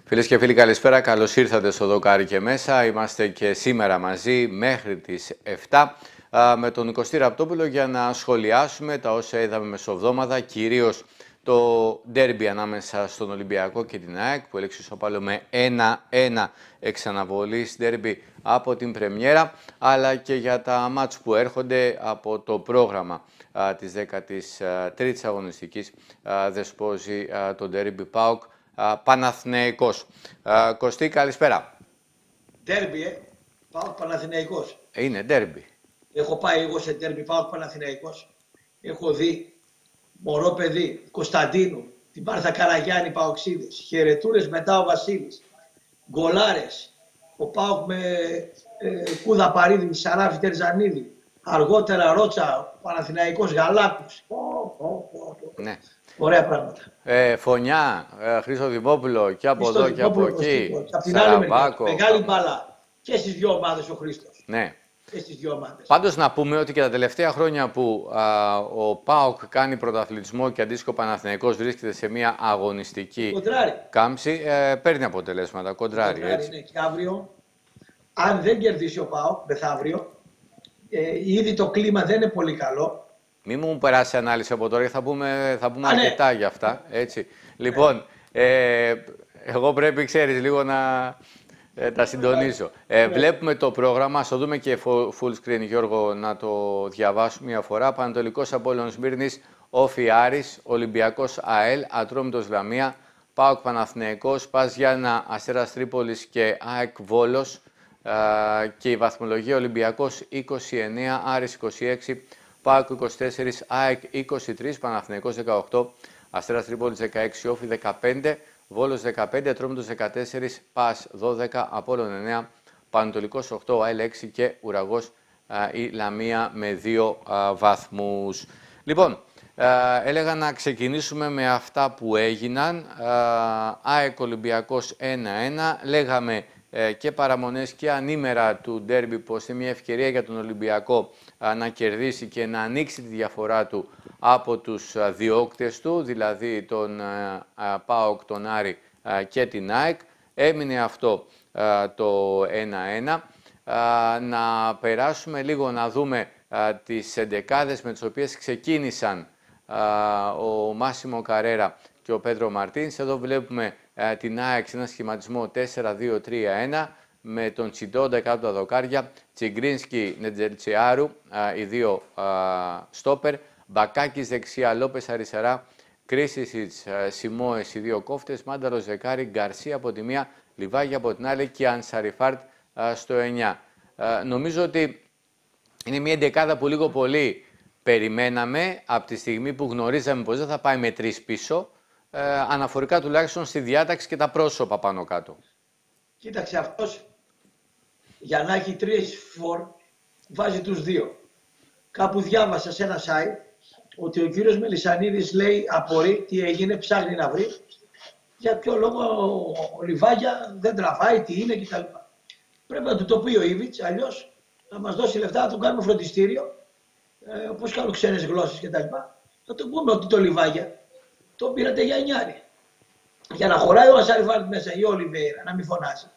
Φίλες και φίλοι, καλησπέρα. Καλώς ήρθατε στο Δοκάρι και μέσα. Είμαστε και σήμερα μαζί μέχρι τις 7 με τον Κωστή Ραπτόπουλο για να σχολιάσουμε τα όσα είδαμε μεσοβδόμαδα, κυρίως το ντέρμπι ανάμεσα στον Ολυμπιακό και την ΑΕΚ που έλεξε ισοπάλο με 1-1 εξ αναβολής ντέρμπι από την πρεμιέρα, αλλά και για τα μάτς που έρχονται από το πρόγραμμα της 13ης αγωνιστικής δεσπόζει το ντέρμπι ΠΑΟΚ Παναθηναϊκός. Κωστή, καλησπέρα. Ντέρμπι, ΠΑΟΚ Παναθηναϊκός. Είναι ντέρμπι. Έχω πάει εγώ σε ντέρμπι ΠΑΟΚ Παναθηναϊκός. Έχω δει μωρό παιδί Κωνσταντίνου, την Μάρθα Καραγιάννη Παοξίδες, χαιρετούρες μετά ο Βασίλης, γκολάρες, ο ΠΑΟΚ με Κούδα Παρίδη, Σαράφη Τερζανίδη, αργότερα Ρότσα, Παναθηναϊκός Γαλάκους. Ναι. Ωραία πράγματα. Φωνιά, Χρήστο Δημόπουλο και από εδώ και από εκεί. Και από την άλλη μεριά, μεγάλη μπάλα και στις δύο ομάδες ο Χρήστος. Ναι. Και στις δύο ομάδες. Πάντως να πούμε ότι και τα τελευταία χρόνια που ο ΠΑΟΚ κάνει πρωταθλητισμό και αντίστοιχο Παναθηναϊκός βρίσκεται σε μια αγωνιστική κάμψη, παίρνει αποτελέσματα, κοντράρει. Έτσι. Ναι. Και αύριο, αν δεν κερδίσει ο ΠΑΟΚ μεθαύριο, ήδη το κλίμα δεν είναι πολύ καλό. Μην μου περάσει ανάλυση από τώρα, θα πούμε αρκετά για αυτά. Έτσι. Λοιπόν, εγώ πρέπει, ξέρεις, λίγο να τα συντονίσω. Βλέπουμε το πρόγραμμα, ας το δούμε και full screen, Γιώργο, να το διαβάσουμε μια φορά. Πανατολικός Απόλλων Σμύρνης, Όφι Άρης, Ολυμπιακός ΑΕΛ, Ατρόμητος Λαμία, ΠΑΟΚ Παναθηναϊκός, ΠΑΣ Γιάννα Αστέρας Τρίπολης και ΑΕΚ Βόλος. Και η βαθμολογία Ολυμπιακός 29, Άρης 26, ΠΑΟΚ 24, ΑΕΚ 23, Παναθηναϊκός 18, Αστέρας Τρίπολης 16, Όφι 15, Βόλος 15, Ατρόμητος 14, ΠΑΣ 12, Απόλλων 9, Πανατολικός 8, ΑΕΛ 6 και Ουραγός η Λαμία με 2 βαθμούς. Λοιπόν, έλεγα να ξεκινήσουμε με αυτά που έγιναν. ΑΕΚ Ολυμπιακός 1-1. Λέγαμε και παραμονές και ανήμερα του ντέρμπι πως είναι μια ευκαιρία για τον Ολυμπιακό να κερδίσει και να ανοίξει τη διαφορά του από τους διώκτες του, δηλαδή τον ΠΑΟΚ, τον Άρη και την ΑΕΚ. Έμεινε αυτό το 1-1. Να περάσουμε λίγο να δούμε τις εντεκάδες με τις οποίες ξεκίνησαν ο Μάσιμο Καρέρα και ο Πέντρο Μαρτίνς. Εδώ βλέπουμε την ΑΕΚ σε ένα σχηματισμό 4-2-3-1 με τον Τσιντόντα κάτω τα δοκάρια, Τσιγκρίνσκι, Νετζελτσιάρου, οι δύο στόπερ, Μπακάκης δεξιά, Λόπες αριστερά, Κρίσισιτς, Σιμόες, οι δύο κόφτες, Μάνταρος δεκάρι, Γκαρσία από τη μία, Λιβάγια από την άλλη και Ανσαριφάρτ στο 9. Νομίζω ότι είναι μια εντεκάδα που λίγο πολύ περιμέναμε από τη στιγμή που γνωρίζαμε πως δεν θα πάει με 3 πίσω, αναφορικά τουλάχιστον στη διάταξη και τα πρόσωπα πάνω κάτω. Κοίταξε, αυτός για να έχει 3 φορ βάζει τους 2. Κάπου διάβασα σε ένα site ότι ο κύριος Μελισσανίδης λέει απορεί τι έγινε, ψάχνει να βρει για ποιο λόγο ο Λιβάγια δεν τραβάει, τι είναι κτλ. Πρέπει να του το πει ο Ήβιτς, αλλιώς να μας δώσει λεφτά, να του κάνουμε φροντιστήριο, όπως κάνουν ξένες γλώσσες κτλ. Θα του πούμε ότι το Λιβάγια το πήρατε για νιάρι. Για να χωράει ο Ανσαριφάρτ μέσα ή ο Ολιβέηρα, να μην φωνάζει.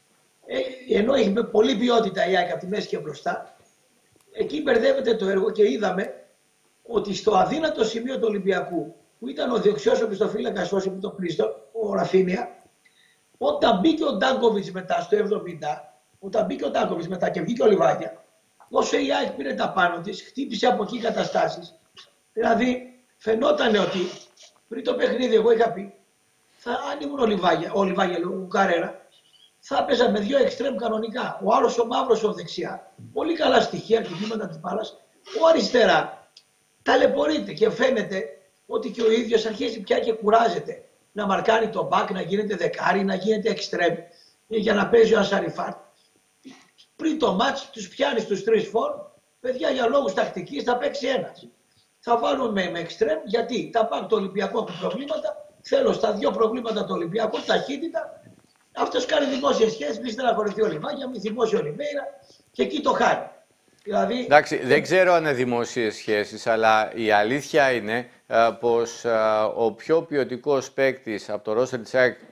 Ενώ έχει με πολλή ποιότητα η ΑΕΚ από τη μέση και μπροστά, εκεί μπερδεύεται το έργο και είδαμε ότι στο αδύνατο σημείο του Ολυμπιακού, που ήταν ο δεξιός οπισθοφύλακας όσο τον Χρήστο, ο Ραφίνια, όταν μπήκε ο Ντάνκοβιτς μετά στο 70, όταν μπήκε ο Ντάνκοβιτς μετά και βγήκε ο Λιβάγια, όσο η ΑΕΚ πήρε τα πάνω της, χτύπησε από εκεί καταστάσεις. Δηλαδή, φαινόταν ότι πριν το παιχνίδι, εγώ είχα πει, αν ήμουν ο Λιβάγια, ο Καρέρα, θα έπαιζα με 2 εξτρέμ κανονικά. Ο άλλος ο μαύρος ο δεξιά. Πολύ καλά στοιχεία, χτυπήματα της μπάλας. Ο αριστερά ταλαιπωρείται και φαίνεται ότι και ο ίδιος αρχίζει πια και κουράζεται να μαρκάνει τον μπακ, να γίνεται δεκάρι, να γίνεται εξτρέμ για να παίζει ο Ανσαριφάρτ. Πριν το μάτς τους πιάνει τους 3 φορ, παιδιά για λόγους τακτικής θα παίξει ένας. Θα βάλουμε με εξτρέμ γιατί τα μπακ του Ολυμπιακού έχουν προβλήματα. Θέλω στα 2 προβλήματα του Ολυμπιακού ταχύτητα. Αυτός κάνει δημόσιες σχέσεις, μη στεναχωρηθεί ο Λιβάγια, μη θυμώσει ο Ολιβέηρα και εκεί το χάνει. Δηλαδή, εντάξει, δεν ξέρω αν είναι δημόσιες σχέσεις, αλλά η αλήθεια είναι πως ο πιο ποιοτικός παίκτης από το ρόστερ της ΑΕΚ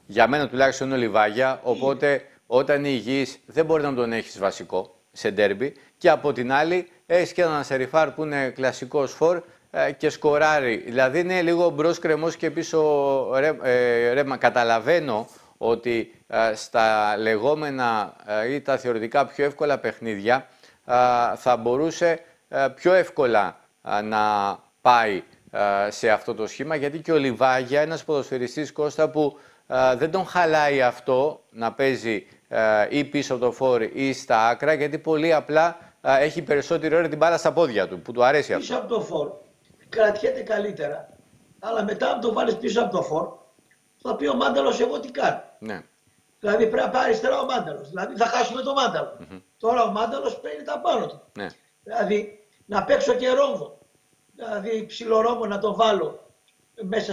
Για μένα τουλάχιστον είναι ο Λιβάγια, οπότε όταν είναι υγιής δεν μπορεί να τον έχεις βασικό σε ντέρμπι. Και από την άλλη έχεις και έναν Σεριφάρ που είναι κλασικός φορ και σκοράρει. Δηλαδή είναι λίγο μπρος κρεμός και πίσω ρέμα. Καταλαβαίνω ότι στα λεγόμενα ή τα θεωρητικά πιο εύκολα παιχνίδια θα μπορούσε πιο εύκολα να πάει σε αυτό το σχήμα, γιατί και ο Λιβάγια, ένας ποδοσφαιριστής, Κώστα, που δεν τον χαλάει αυτό να παίζει ή πίσω από το φόρ ή στα άκρα, γιατί πολύ απλά έχει περισσότερη ώρα την μπάλα στα πόδια του, που του αρέσει αυτό. Πίσω από το φόρ κρατιέται καλύτερα, αλλά μετά αν το βάλεις πίσω από το φόρ, θα πει ο Μάνταλος εγώ τι κάνω. Ναι. Δηλαδή πρέπει να πάει αριστερά ο Μάνταλος, δηλαδή θα χάσουμε τον Μάνταλο. Τώρα ο Μάνταλος παίρνει τα πάνω του. Ναι. Δηλαδή να παίξω και ρόμβο, δηλαδή ψιλορόμβο να το βάλω μέσα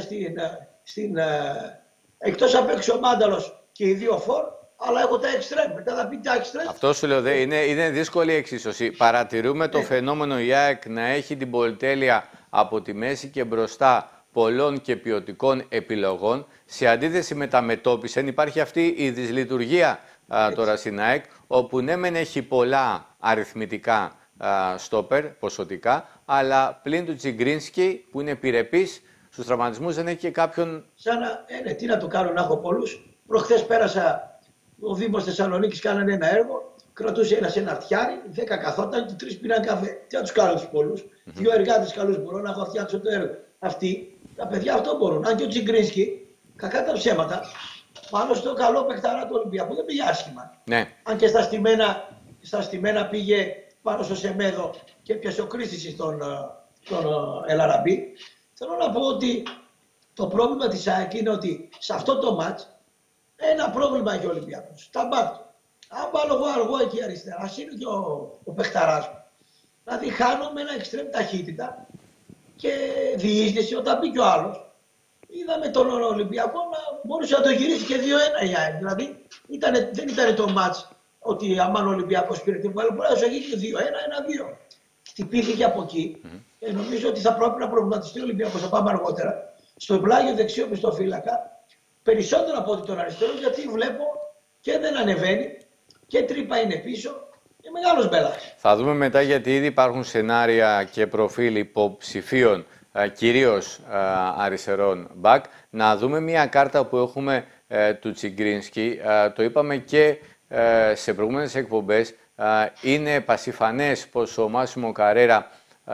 εκτός να παίξει ο Μάνταλος και οι δύο φόρ, αλλά έχω τα εξτρέμ. Μετά θα πει τα εξτρέμ. Αυτό σου λέω, είναι δύσκολη η εξίσωση. Παρατηρούμε το φαινόμενο η ΑΕΚ να έχει την πολυτέλεια από τη μέση και μπροστά πολλών και ποιοτικών επιλογών. Σε αντίθεση με τα μετώπισεν, υπάρχει αυτή η δυσλειτουργία τώρα στην ΑΕΚ, όπου ναι μεν έχει πολλά αριθμητικά στόπερ, ποσοτικά, αλλά πλην του Τσιγκρίνσκι που είναι επιρρεπής στους τραυματισμούς δεν έχει και κάποιον... Τι να το κάνω να έχω πολλούς. Προχθές πέρασα, ο Δήμος Θεσσαλονίκης κάνανε ένα έργο, κρατούσε ένα αρτιάρι, 10 καθόταν και 3 πήραν καφέ. Τι να τους κάνω τους πολλούς. 2 εργάτες καλούς μπορώ να έχω φτιάξω το έργο. Αυτοί, τα παιδιά αυτό μπορούν. Αν και ο Τσιγκρίνσκι, κακά τα ψέματα, πάνω στο καλό παιχταρά του Ολυμπιακού δεν πήγε άσχημα. Ναι. Αν και στα στημένα πήγε πάνω στο Σεμέδο και έπιασε ο Κρίστης τον Ελαραμπή. Θέλω να πω ότι το πρόβλημα της ΑΕΚ είναι ότι σε αυτό το μάτς ένα πρόβλημα έχει ο Ολυμπιακός. Τα μπακ του. Αν βάλω εγώ αργό εκεί αριστερά, ας είναι και ο παιχταράς μου. Δηλαδή χάνω με ένα εξτρέμ ταχύτητα και διείσδυση όταν μπήκε ο άλλος. Είδαμε τον Ολυμπιακό να μπορούσε να το γυρίσει και 2-1 η ΑΕΚ. Δηλαδή δεν ήταν το μάτς ότι αμάν ο Ολυμπιακός πήρε την μπάλα, μπορεί να σου γίνει 2-1, 1-2. Χτυπήθηκε από εκεί. Νομίζω ότι θα πρέπει να προβληματιστεί ο Ολυμπιακός, θα πάμε αργότερα, στο πλάγιο δεξιό πιστοφύλακα, περισσότερο από ότι τον αριστερό, γιατί βλέπω και δεν ανεβαίνει και τρύπα είναι πίσω. Είναι μεγάλος μπέλας. Θα δούμε μετά, γιατί ήδη υπάρχουν σενάρια και προφίλ υποψηφίων, κυρίως αριστερών μπακ. Να δούμε μια κάρτα που έχουμε του Τσιγκρίνσκι. Το είπαμε και σε προηγούμενες εκπομπές. Είναι πασιφανές πως ο Μάσιμο Καρέρα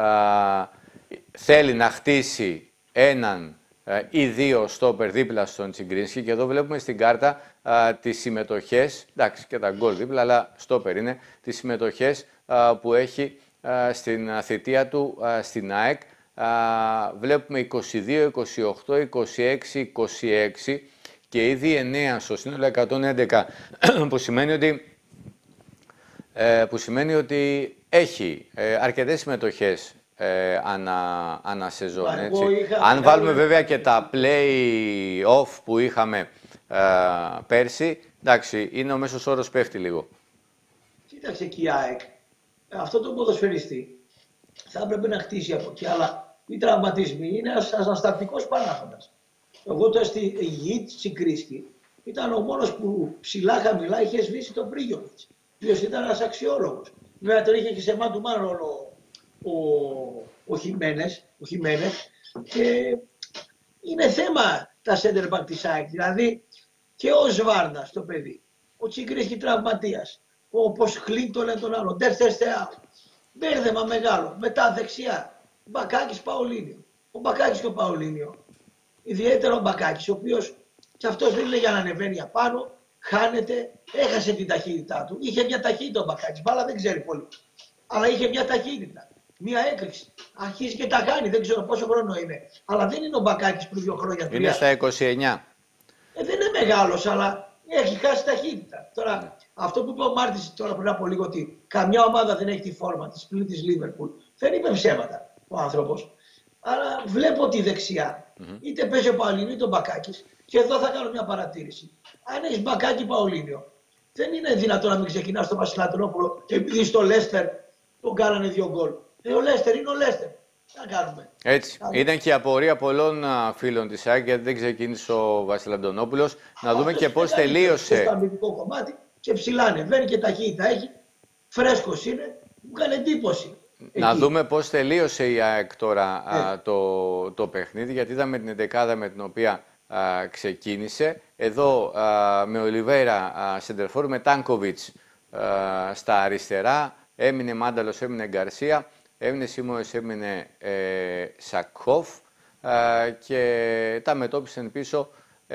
θέλει να χτίσει έναν ή δύο στόπερ δίπλα στον Τσιγκρίνσκι, και εδώ βλέπουμε στην κάρτα τις συμμετοχές, εντάξει και τα γκολ δίπλα, αλλά στόπερ είναι, τις συμμετοχές που έχει στην θητεία του στην ΑΕΚ. Βλέπουμε 22, 28, 26, 26 και ήδη 9 στο σύνολο 111, που σημαίνει ότι έχει αρκετές συμμετοχές ανά σεζόν. Αν βάλουμε βέβαια και τα play-off που είχαμε πέρσι, εντάξει, είναι ο μέσος όρος πέφτει λίγο. Κοίταξε και η ΑΕΚ, αυτό το ποδοσφαιριστή θα έπρεπε να χτίσει από εκεί, αλλά οι τραυματισμοί είναι ένας αναστατικός παράγοντας. Εγώ τώρα στη γη Τσιγκρίνσκι ήταν ο μόνος που ψηλά χαμηλά είχε σβήσει τον Πρίγιοβιτς, ο οποίος ήταν ένας αξιόλογος. Βέβαια τον είχε και σε μάτου μάλλον ρόλο ο Χιμένες, και είναι θέμα τα center back της ΑΕΚ, δηλαδή και ο Σβάρνας το παιδί, ο Τσιγκρίνσκι τραυματίας, όπως Χλίν το λένε τον άλλο, Ντερτεστεά, μπέρδεμα μεγάλο, μετά δεξιά, Μπακάκης Παολίνιο. Ο Μπακάκης και ο Παολίνιο, ιδιαίτερα ο Μπακάκης, ο οποίος και αυτός δεν είναι για να ανεβαίνει απάνω, χάνεται, έχασε την ταχύτητά του. Είχε μια ταχύτητα ο Μπακάκης, μπάλα δεν ξέρει πολύ, αλλά είχε μια ταχύτητα. Μια έκρηξη. Αρχίζει και τα κάνει, δεν ξέρω πόσο χρόνο είναι. Αλλά δεν είναι ο Μπακάκης πριν 2 χρόνια. Είναι στα 29. Δεν είναι μεγάλος, αλλά έχει χάσει ταχύτητα. Τώρα, αυτό που είπε ο Μάρτης τώρα πριν από λίγο, ότι καμιά ομάδα δεν έχει τη φόρμα της πλην της Λίβερπουλ, δεν είπε ψέματα ο άνθρωπος. Αλλά βλέπω τη δεξιά. Είτε παίζει ο Παολίνιο είτε ο Μπακάκης. Και εδώ θα κάνω μια παρατήρηση. Αν έχει Μπακάκη Παολίνιο, δεν είναι δυνατόν να μην ξεκινά τον Βασιλατρόπουλο επειδή στο Λέστερ τον κάνανε 2 γκολ. Ο Λέστερ είναι ο Λέστερ. Τι να κάνουμε. Έτσι. Ήταν και η απορία πολλών φίλων της ΑΕΚ, γιατί δεν ξεκίνησε ο Βασίλης Αντωνόπουλος. Να δούμε και πώς τελείωσε. Στο αμυντικό κομμάτι και ψηλά ανεβαίνει και ταχύτητα έχει. Φρέσκος είναι, μου κάνει εντύπωση. Να δούμε πώς τελείωσε η ΑΕΚ τώρα το παιχνίδι, γιατί είδαμε την 11η με την οποία ξεκίνησε. Εδώ με Ολιβέρα σεντερφόρ, με Τάνκοβιτς στα αριστερά, έμεινε Μάνταλος, έμεινε Γκαρσία, έμεινε Σίμωες, έμεινε Σακχόφ και τα μετώπισαν πίσω,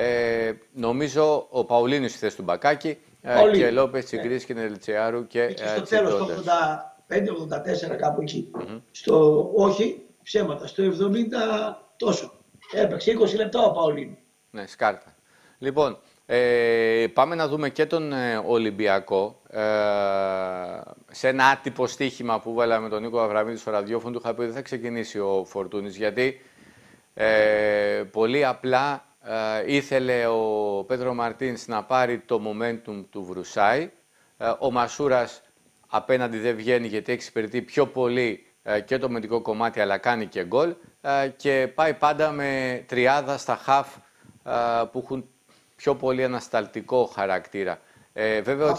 νομίζω, ο Παουλίνος στη θέση του Μπακάκη και Λόπες, Τσιγκρής και Νελτσιάρου και στο τέλος, το 85-84 κάπου εκεί. Όχι, ψέματα, στο 70 τόσο. Έπαιξε 20 λεπτά ο Παουλίνου. Ναι, σκάρτα. Λοιπόν, πάμε να δούμε και τον Ολυμπιακό. Σε ένα άτυπο στοίχημα που βάλαμε με τον Νίκο Αβραμίδη στο ραδιόφωνο, του είχα πει ότι δεν θα ξεκινήσει ο Φορτούνης, γιατί πολύ απλά ήθελε ο Πέτρο Μαρτίνς να πάρει το momentum του Βρουσάη. Ο Μασούρας απέναντι δεν βγαίνει, γιατί έχει εξυπηρετεί πιο πολύ και το μυντικό κομμάτι, αλλά κάνει και γκολ, και πάει πάντα με τριάδα στα χαφ που έχουν πιο πολύ ανασταλτικό χαρακτήρα. Βέβαια,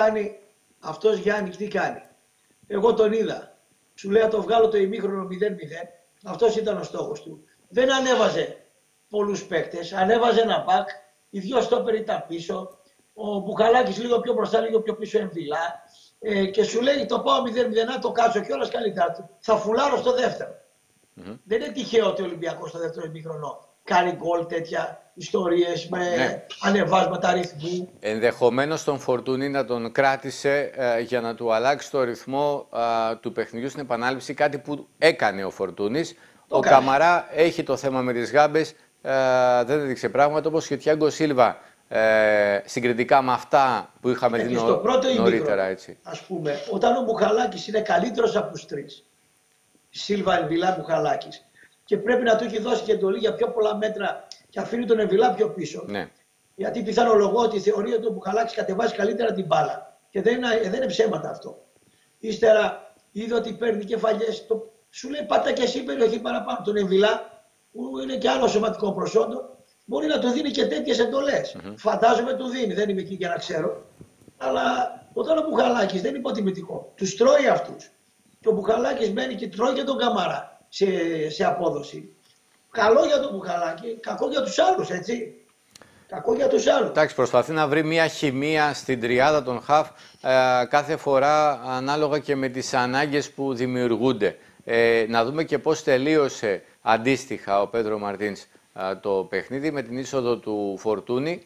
αυτός Γιάννη τι κάνει. Εγώ τον είδα. Σου λέει να το βγάλω το ημίχρονο 0-0. Αυτός ήταν ο στόχος του. Δεν ανέβαζε πολλούς παίκτες. Ανέβαζε ένα μπακ. Οι δυο στόπερ ήταν πίσω. Ο Μπουχαλάκης λίγο πιο μπροστά, λίγο πιο πίσω εμβυλά. Και σου λέει το πάω 0-0, το κάτσω κιόλας καλύτερα. Θα φουλάρω στο δεύτερο. Δεν είναι τυχαίο ότι ο Ολυμπιακός στο δεύτερο ημίχρονο κάνει γκολ, τέτοια ιστορίες με ανεβάσματα αριθμού. Ενδεχομένως τον Φορτούνη να τον κράτησε για να του αλλάξει το ρυθμό του παιχνιδιού στην επανάληψη, κάτι που έκανε ο Φορτούνης. Ο Καμαρά έχει το θέμα με τις γάμπες, δεν έδειξε πράγματα, όπως και ο Τιάγκο Σίλβα, συγκριτικά με αυτά που είχαμε δει νωρίτερα. Έτσι. Ας πούμε, όταν ο Μπουχαλάκης είναι καλύτερος από τους τρεις, Σίλβα, Εμβιλά, Μπουχαλάκης, και πρέπει να του έχει δώσει και εντολή για πιο πολλά μέτρα και αφήνει τον Εμβιλά πιο πίσω. Ναι. Γιατί πιθανολογώ ότι θεωρεί ότι ο Μπουχαλάκης κατεβάζει καλύτερα την μπάλα. Και δεν είναι ψέματα αυτό. Ύστερα είδε ότι παίρνει κεφαλιές. Σου λέει πάτα και εσύ περιοχή παραπάνω. Τον Εμβιλά, που είναι και άλλο σωματικό προσόντο, μπορεί να του δίνει και τέτοιες εντολές. Φαντάζομαι του δίνει, δεν είμαι εκεί για να ξέρω. Αλλά όταν ο Μπουχαλάκης δεν είναι υποτιμητικό, τους τρώει αυτούς. Και ο Μπουχαλάκης μένει και τρώει και τον Καμαρά σε απόδοση. Καλό για τον Μπουχαλάκη, κακό για τους άλλους, έτσι. Κακό για τους άλλους. Εντάξει, προσπαθεί να βρει μια χημεία στην τριάδα των χαφ κάθε φορά ανάλογα και με τις ανάγκες που δημιουργούνται. Να δούμε και πώς τελείωσε αντίστοιχα ο Πέτρο Μαρτίνς το παιχνίδι με την είσοδο του Φορτούνη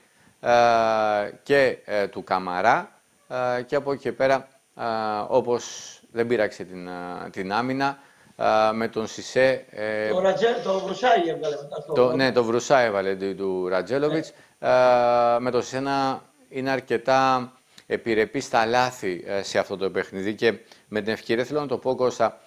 και του Καμαρά, και από εκεί και πέρα, όπως δεν πείραξε την άμυνα, με τον Σισέ. Το Βρουσάι έβγαλε μετά. Ναι, το Βρουσάι έβαλε του Ρατζέλοβιτς. Με τον Σισέ είναι αρκετά επιρρεπή στα λάθη σε αυτό το παιχνίδι, και με την ευκαιρία θέλω να το πω, Κώστα,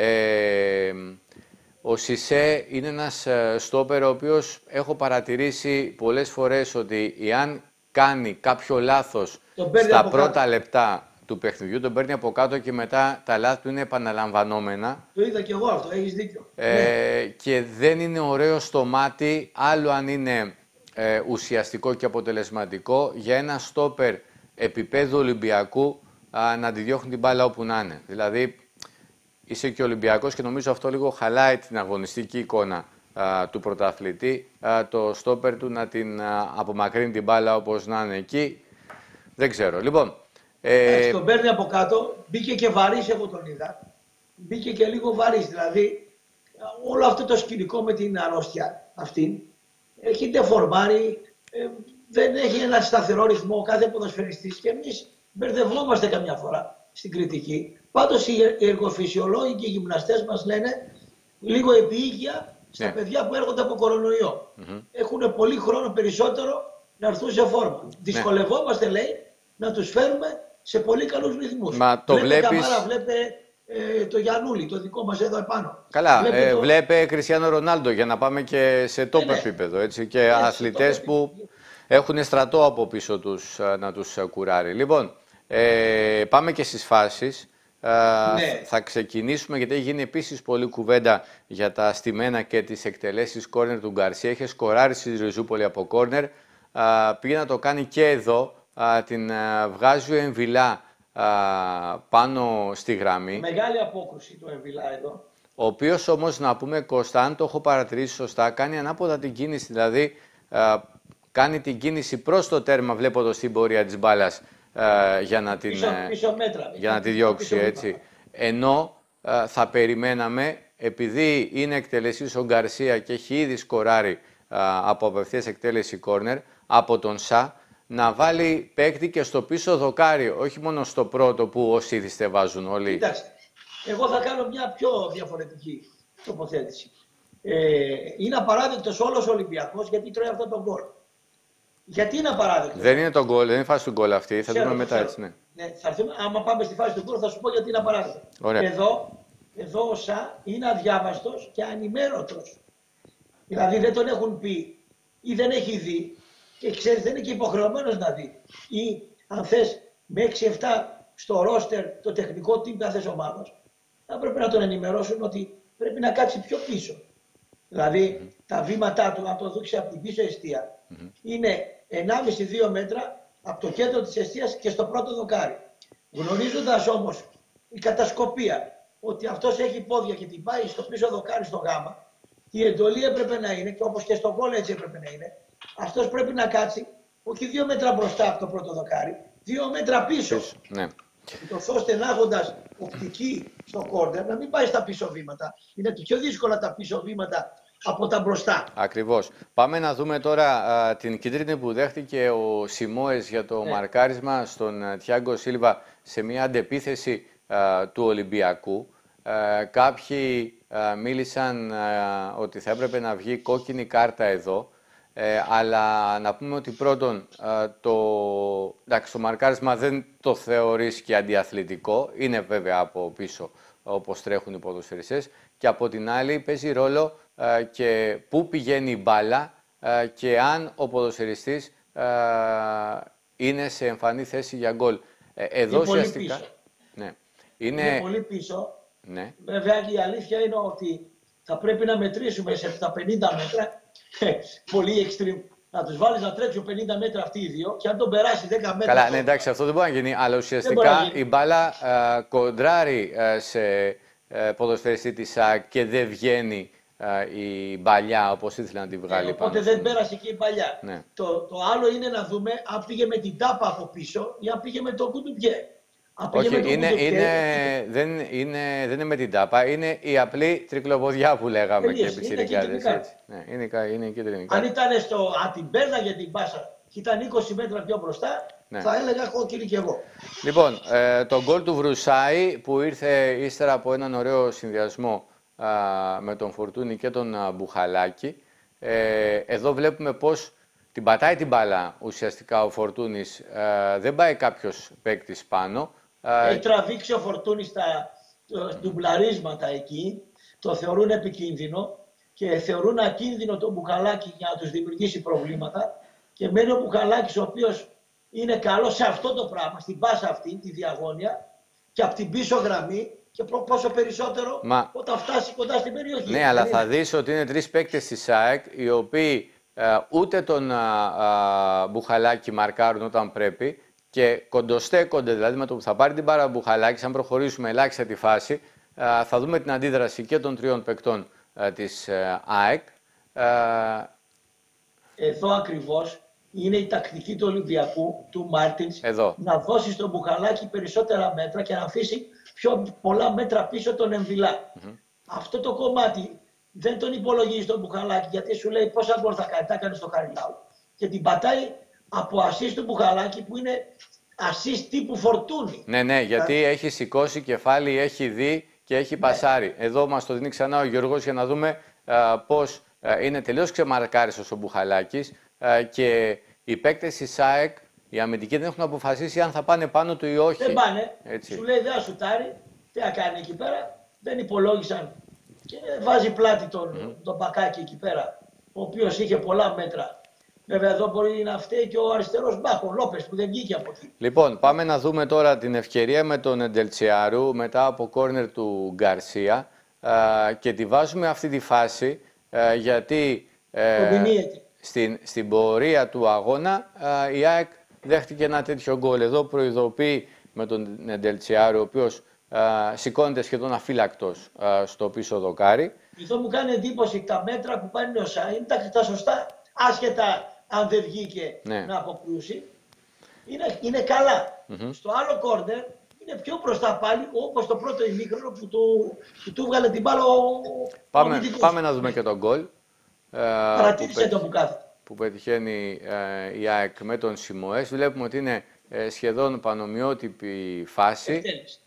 ο Σισέ είναι ένας στόπερ ο οποίος έχω παρατηρήσει πολλές φορές ότι εάν κάνει κάποιο λάθος στα πρώτα λεπτά του παιχνιδιού, τον παίρνει από κάτω και μετά τα λάθη του είναι επαναλαμβανόμενα. Το είδα και εγώ αυτό, έχεις δίκιο. Και δεν είναι ωραίο στο μάτι, άλλο αν είναι ουσιαστικό και αποτελεσματικό, για ένα στόπερ επίπεδου Ολυμπιακού να τη διώχνει την μπάλα όπου να είναι. Δηλαδή, είσαι και Ολυμπιακός και νομίζω αυτό λίγο χαλάει την αγωνιστική εικόνα του πρωταθλητή, το στόπερ του να την απομακρύνει την μπάλα όπως να είναι εκεί. Δεν ξέρω. Λοιπόν, τον παίρνει από κάτω, μπήκε και βαρύς, εγώ τον είδα. Μπήκε και λίγο βαρύς, δηλαδή όλο αυτό το σκηνικό με την αρρώστια αυτή έχει ντεφορμάρει, δεν έχει ένα σταθερό ρυθμό κάθε ποδοσφαιριστής και εμείς μπερδευόμαστε καμιά φορά στην κριτική. Πάντως οι εργοφυσιολόγοι και οι γυμναστές μας λένε λίγο επίοικια στα παιδιά που έρχονται από κορονοϊό. Έχουν πολύ χρόνο περισσότερο να έρθουν σε φόρμα. Δυσκολευόμαστε, λέει, να τους φέρουμε σε πολύ καλούς ρυθμούς. Μα το βλέπεις... Καμάρα, βλέπε το Γιαννούλη, το δικό μας εδώ επάνω. Καλά, βλέπε Κριστιάνο Ρονάλντο, για να πάμε και σε top επίπεδο. Έτσι, και αθλητές που έχουν στρατό από πίσω τους να τους κουράρει. Λοιπόν, πάμε και στις φάσεις. Ναι. Θα ξεκινήσουμε, γιατί έχει γίνει επίσης πολλή κουβέντα για τα στημένα και τις εκτελέσεις κόρνερ του Γκαρσία. Είχε σκοράρει στη Ριζούπολη από κόρνερ. Πήγε να το κάνει και εδώ. Την βγάζει ο Εμβιλά πάνω στη γραμμή. Μεγάλη απόκρουση το Εμβιλά εδώ. Ο οποίος όμως, να πούμε, Κώστα, αν το έχω παρατηρήσει σωστά, κάνει ανάποδα την κίνηση. Δηλαδή, κάνει την κίνηση προς το τέρμα, βλέποντας την πορεία της μπάλας για να την πίσω μέτρα, για να τη διώξει, έτσι. Ενώ θα περιμέναμε, επειδή είναι εκτελεσής ο Γκαρσία και έχει ήδη σκοράρει από απευθείας εκτέλεση κόρνερ από τον Σα, να βάλει παίκτη και στο πίσω δοκάρι, όχι μόνο στο πρώτο που όσοι ήθιστε βάζουν όλοι. Κοιτάξτε, εγώ θα κάνω μια πιο διαφορετική τοποθέτηση. Είναι απαράδεκτος όλος ο Ολυμπιακός γιατί τρώει αυτό τον γκολ. Γιατί είναι απαράδεκτος? Δεν είναι το γκολ, δεν είναι φάση του γκολ αυτή. Θα δούμε μετά, έτσι, ναι. Ναι, θα έρθουμε, άμα πάμε στη φάση του γκολ θα σου πω γιατί είναι απαράδεκτο. Εδώ ο Σα είναι αδιάβαστος και ανημέρωτος. Δηλαδή δεν τον έχουν πει ή δεν έχει δει και ξέρεις δεν είναι και υποχρεωμένος να δει. Ή αν θες με 6-7 στο ρόστερ το τεχνικό team κάθε ομάδας, θα πρέπει να τον ενημερώσουν ότι πρέπει να κάτσει πιο πίσω. Δηλαδή τα βήματά του, αν το δείξει από την πίσω εστία, είναι 1,5-2 μέτρα από το κέντρο της εστίας και στο πρώτο δοκάρι. Γνωρίζοντας όμως η κατασκοπία ότι αυτός έχει πόδια και την πάει στο πίσω δοκάρι στο γάμα, η εντολή έπρεπε να είναι, και όπως και στο γκολ έτσι έπρεπε να είναι, αυτός πρέπει να κάτσει όχι 2 μέτρα μπροστά από το πρώτο δοκάρι, 2 μέτρα πίσω. Ναι. Ώστε να έχοντας οπτική στο κόρνερ να μην πάει στα πίσω βήματα. Είναι πιο δύσκολα τα πίσω βήματα από τα μπροστά. Ακριβώς. Πάμε να δούμε τώρα την κίτρινη που δέχτηκε ο Σιμόες για το μαρκάρισμα στον Τιάγκο Σίλβα σε μια αντεπίθεση του Ολυμπιακού. Κάποιοι μίλησαν ότι θα έπρεπε να βγει κόκκινη κάρτα εδώ. Αλλά να πούμε ότι πρώτον το μαρκάρισμα δεν το θεωρείς και αντιαθλητικό. Είναι βέβαια από πίσω όπως τρέχουν οι ποδοσφαιριστές. Και από την άλλη παίζει ρόλο και πού πηγαίνει η μπάλα και αν ο ποδοσφαιριστής είναι σε εμφανή θέση για γκολ. Εδώ είναι ουσιαστικά. Πολύ πίσω. Ναι. Είναι πολύ πίσω. Ναι. Βέβαια και η αλήθεια είναι ότι θα πρέπει να μετρήσουμε σε τα 50 μέτρα. Πολύ extreme. Να τους βάλεις να τρέξουν 50 μέτρα αυτοί οι δύο και αν τον περάσει 10 μέτρα. Καλά, ναι, εντάξει, αυτό δεν μπορεί να γίνει. Αλλά ουσιαστικά η μπάλα κοντράρει σε ποδοσφαιριστή της ΣΑΚ και δεν βγαίνει η παλιά όπως ήθελε να τη βγάλει. Οπότε δεν πέρασε και η παλιά. Ναι. Το άλλο είναι να δούμε αν πήγε με την τάπα από πίσω ή αν πήγε με το κουντουμπιέ. Όχι, δεν είναι με την τάπα, είναι η απλή τρικλοποδιά που λέγαμε και πιτσιρικάδες. Ναι, είναι η κίτρινη κάρτα. Αν ήταν αν την πέρναγε την πάσα και ήταν 20 μέτρα πιο μπροστά, ναι, θα έλεγα κόκκινη κι εγώ. Λοιπόν, το γκολ του Βρουσάη που ήρθε ύστερα από έναν ωραίο συνδυασμό με τον Φορτούνη και τον Μπουχαλάκη. Εδώ βλέπουμε πως την πατάει την μπάλα ουσιαστικά ο Φορτούνης, δεν πάει κάποιος παίκτης πάνω. Έχει τραβήξει ο Φορτούνης τα ντουμπλαρίσματα εκεί, το θεωρούν επικίνδυνο και θεωρούν ακίνδυνο τον Μπουχαλάκη για να τους δημιουργήσει προβλήματα και μένει ο Μπουχαλάκης ο οποίος είναι καλός σε αυτό το πράγμα, στην πάσα αυτή, τη διαγώνια και από την πίσω γραμμή και πόσο περισσότερο όταν φτάσει κοντά στην περιοχή. Ναι, αλλά θα δεις ότι είναι 3 παίκτες της ΑΕΚ οι οποίοι ούτε τον Μπουχαλάκη μαρκάρουν όταν πρέπει και κοντοστέκονται, δηλαδή με το που θα πάρει την μπάρα Μπουχαλάκη, αν προχωρήσουμε ελάχιστα τη φάση, θα δούμε την αντίδραση και των 3 παικτών της ΑΕΚ. Εδώ ακριβώς είναι η τακτική του Ολυμπιακού, του Μάρτινς, να δώσει στον Μπουχαλάκη περισσότερα μέτρα και να αφήσει πιο πολλά μέτρα πίσω τον Εμβιλά. Αυτό το κομμάτι δεν τον υπολογίζει τον Μπουχαλάκη γιατί σου λέει πόσα γκολ θα κάνει, τα έκανε στο Χαριλάου. Και την πατάει από ασίστ του Μπουχαλάκη που είναι ασίστ τύπου Φορτούνη. Ναι, γιατί έχει σηκώσει κεφάλι, έχει δει και έχει πασάρει. Εδώ μας το δίνει ξανά ο Γιώργος για να δούμε πώς είναι τελείως ξεμαρκάριστος ο Μπουχαλάκης και οι παίκτες της ΑΕΚ, οι αμυντικοί δεν έχουν αποφασίσει αν θα πάνε πάνω του ή όχι. Δεν πάνε. Έτσι. Σου λέει δεν θα σουτάρει, τι θα κάνει εκεί πέρα. Δεν υπολόγισαν και βάζει πλάτη τον μπακάκι εκεί πέρα, ο οποίος είχε πολλά μέτρα Βέβαια εδώ μπορεί να φταίει και ο αριστερός μπακ, ο Λόπες που δεν βγήκε από εκεί. Λοιπόν, πάμε να δούμε τώρα την ευκαιρία με τον Εντελτσιάρου μετά από κόρνερ του Γκαρσία και τη βάζουμε αυτή τη φάση γιατί στην πορεία του αγώνα η ΑΕΚ δέχτηκε ένα τέτοιο γκολ. Εδώ προειδοποιεί με τον Εντελτσιάρου, ο οποίος σηκώνεται σχεδόν αφύλακτος στο πίσω δοκάρι. Εδώ μου κάνει εντύπωση τα μέτρα που πάνε ο Σάι, είναι τα σωστά, άσχετα αν δεν βγήκε να αποκρούσει. Είναι καλά. Στο άλλο κόρνερ είναι πιο μπροστά πάλι, όπως το πρώτο ημίχρονο που του βγάλε την μπάλα Πάμε να δούμε και τον γκολ. Παρατήρησε το που κάθεται. Που πετυχαίνει η ΑΕΚ με τον Σιμοές. Βλέπουμε ότι είναι σχεδόν πανομοιότυπη φάση.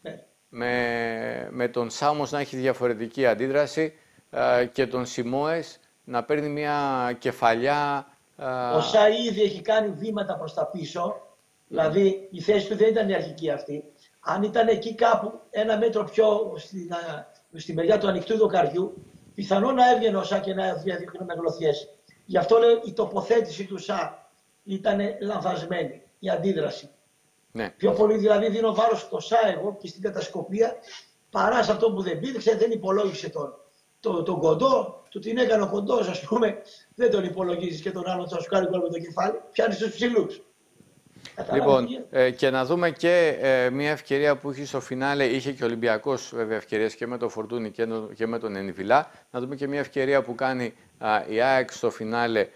Με τον Σάμος να έχει διαφορετική αντίδραση και τον Σιμόες να παίρνει μια κεφαλιά. Ο Σάι ήδη έχει κάνει βήματα προς τα πίσω, δηλαδή η θέση του δεν ήταν η αρχική αυτή. Αν ήταν εκεί κάπου ένα μέτρο πιο στη μεριά του ανοιχτού δοκαριού, πιθανόν να έβγαινε ο Σά και να διαδείχνει με γλωθιές. Γι' αυτό λέω η τοποθέτηση του Σά ήταν λανθασμένη, η αντίδραση. Ναι. Πιο πολύ δηλαδή δίνω βάρος στο Σά εγώ και στην κατασκοπία παρά σε αυτό που δεν πήδηξε, δεν υπολόγισε τον κοντό, του την έκανε ο κοντός, ας πούμε, δεν τον υπολογίζεις και τον άλλον θα σου κάνει γκολ με το κεφάλι, πιάνεις τους ψηλούς. Λοιπόν, και να δούμε και μια ευκαιρία που είχε στο φινάλε, είχε και ο Ολυμπιακός βέβαια ευκαιρίες και με τον Φορτούνι και με τον Ενιβιλά. Να δούμε και μια ευκαιρία που κάνει η ΑΕΚ στο φινάλε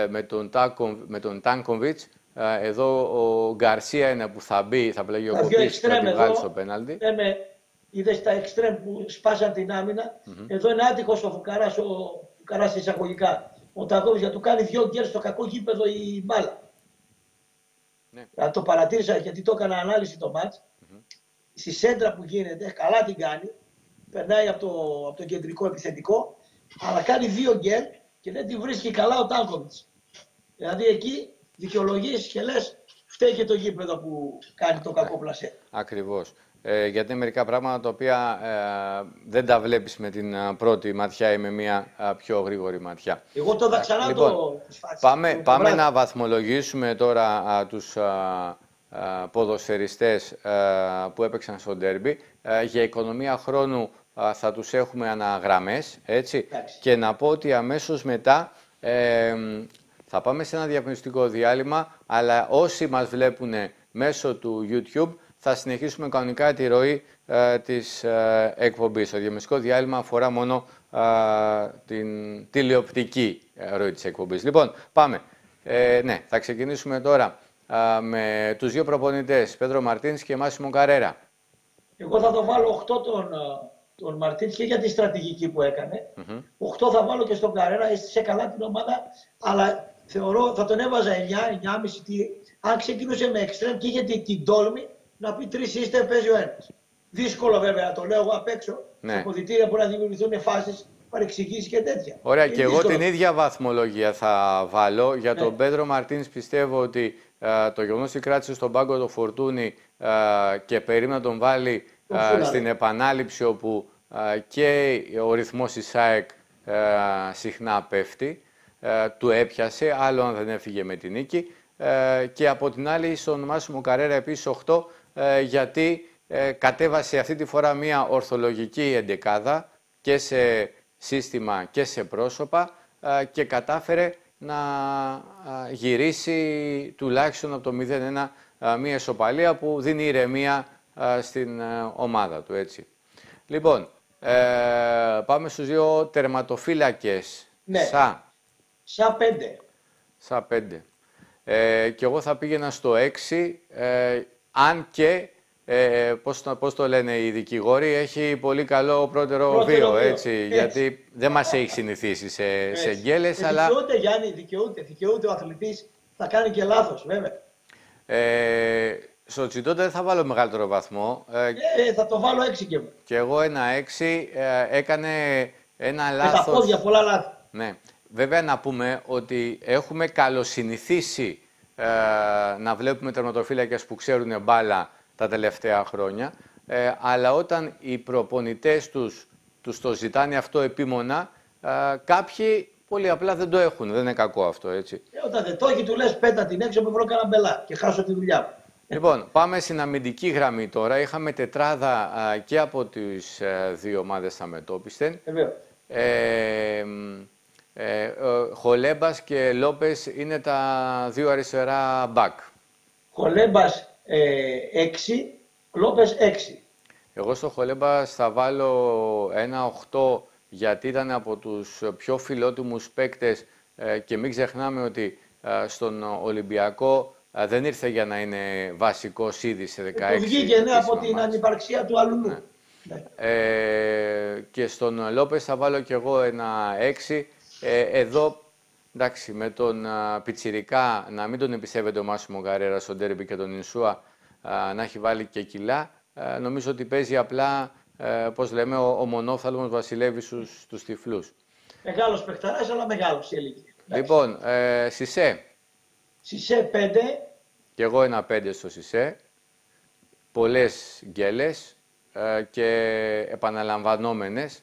με τον Τάνκοβιτς. Εδώ ο Γκαρσία είναι που θα μπει, θα πλαγεί ο Κοπής και θα τη βγάλει στο πέναλτι. Είδες τα εξτρέμ που σπάσαν την άμυνα. Εδώ είναι άτυχος ο Φουκαράς εισαγωγικά. Ο Τάνκοβιτς για του κάνει 2 γκέλ στο κακό γήπεδο η μπάλα. Ναι. Το παρατήρησα γιατί το έκανα ανάλυση το μάτς. Στη σέντρα που γίνεται, καλά την κάνει. Περνάει από το κεντρικό επιθετικό, αλλά κάνει 2 γκέλ και δεν τη βρίσκει καλά ο Τάνκοβιτς. Δηλαδή εκεί δικαιολογείς και λες φταίει και το γήπεδο που κάνει το κακό πλασέ. Ακριβώς. Γιατί είναι μερικά πράγματα τα οποία δεν τα βλέπεις με την πρώτη ματιά ή με μια πιο γρήγορη ματιά. Εγώ το είδα ξανά λοιπόν, πάμε να βαθμολογήσουμε τώρα τους ποδοσφαιριστές που έπαιξαν στο ντέρμπι. Για οικονομία χρόνου θα τους έχουμε αναγραμμές, έτσι. Και να πω ότι αμέσως μετά θα πάμε σε ένα διαφημιστικό διάλειμμα, αλλά όσοι μας βλέπουν μέσω του YouTube θα συνεχίσουμε κανονικά τη ροή της εκπομπής. Το διαφημιστικό διάλειμμα αφορά μόνο την τηλεοπτική ροή της εκπομπής. Λοιπόν, πάμε. Ναι, θα ξεκινήσουμε τώρα με τους δύο προπονητές, Πέντρο Μαρτίνς και Μάσιμο Καρέρα. Εγώ θα το βάλω 8 τον Μαρτίνς και για τη στρατηγική που έκανε. 8 θα βάλω και στον Καρέρα, έστησε καλά την ομάδα, αλλά θεωρώ θα τον έβαζα 9-9,5. Αν ξεκινούσε με εξτρέμ και είχε την τόλμη να πει 3 είστε, παίζει ο ένας. Δύσκολο βέβαια, το λέω εγώ απ' έξω. Ναι. Στα αποδυτήρια μπορεί να δημιουργηθούν φάσεις, παρεξηγήσεις και τέτοια. Ωραία, και εγώ την ίδια βαθμολογία θα βάλω. Για τον Πέντρο Μαρτίνς πιστεύω ότι το γεγονός ότι κράτησε στον πάγκο το Φορτούνι και περίμενε να τον βάλει στην επανάληψη όπου και ο ρυθμός της ΑΕΚ συχνά πέφτει, του έπιασε, άλλο αν δεν έφυγε με την νίκη. Και από την άλλη στον Μάσιμο Καρέρα επίσης 8, γιατί κατέβασε αυτή τη φορά μια ορθολογική εντεκάδα και σε σύστημα και σε πρόσωπα και κατάφερε να γυρίσει τουλάχιστον από το 0-1 μια ισοπαλία που δίνει ηρεμία στην ομάδα του, έτσι. Λοιπόν, πάμε στους δύο τερματοφύλακες. Ναι. Σα 5. Σα 5. Και εγώ θα πήγαινα στο 6, αν και, πώς το λένε οι δικηγόροι, έχει πολύ καλό πρώτερο βίο, έτσι, γιατί δεν μας έχει συνηθίσει σε γκέλες, αλλά... Δικαιούται, Γιάννη, δικαιούται ο αθλητής, θα κάνει και λάθος, βέβαια. Στο Τσιτόντα δεν θα βάλω μεγαλύτερο βαθμό. Θα το βάλω 6 και εγώ. Και εγώ ένα 6, έκανε ένα λάθος... Με τα πόδια, πολλά λάθη. Ναι. Βέβαια να πούμε ότι έχουμε καλοσυνηθίσει να βλέπουμε τερματοφύλακες που ξέρουν μπάλα τα τελευταία χρόνια, αλλά όταν οι προπονητές τους το ζητάνε αυτό επίμονα, κάποιοι Πολύ απλά δεν το έχουν. Δεν είναι κακό αυτό, έτσι. Όταν δεν το έχει, του λες πέτα την έξω, με βρω κανένα μπελά και χάσω τη δουλειά μου. Λοιπόν, πάμε στην αμυντική γραμμή τώρα. Είχαμε τετράδα και από τις δύο ομάδες θα μετώπιστεν. Χολέμπας και Λόπες είναι τα δύο αριστερά μπακ. Χολέμπας 6, Λόπες 6. Εγώ στο Χολέμπας θα βάλω ένα 8 γιατί ήταν από τους πιο φιλότιμους παίκτες και μην ξεχνάμε ότι στον Ολυμπιακό δεν ήρθε για να είναι βασικός ήδη σε 16. Του βγήκε από την ανυπαρξία του Αλουνού. Ναι. Και στον Λόπες θα βάλω κι εγώ ένα 6. Εδώ, εντάξει, με τον Πιτσιρικά να μην τον εμπιστεύεται ο Μάσιμο Καρέρα στον ντέρμπι και τον Ινσούα να έχει βάλει και κιλά. Νομίζω ότι παίζει απλά, πώς λέμε, ο μονόφθαλμος βασιλεύει στους τυφλούς. Μεγάλος παιχταράς, αλλά μεγάλος σε ηλικία. Λοιπόν, Σισέ. Σισέ 5. Και εγώ ένα 5 στο Σισέ. Πολλές γκέλες και επαναλαμβανόμενες.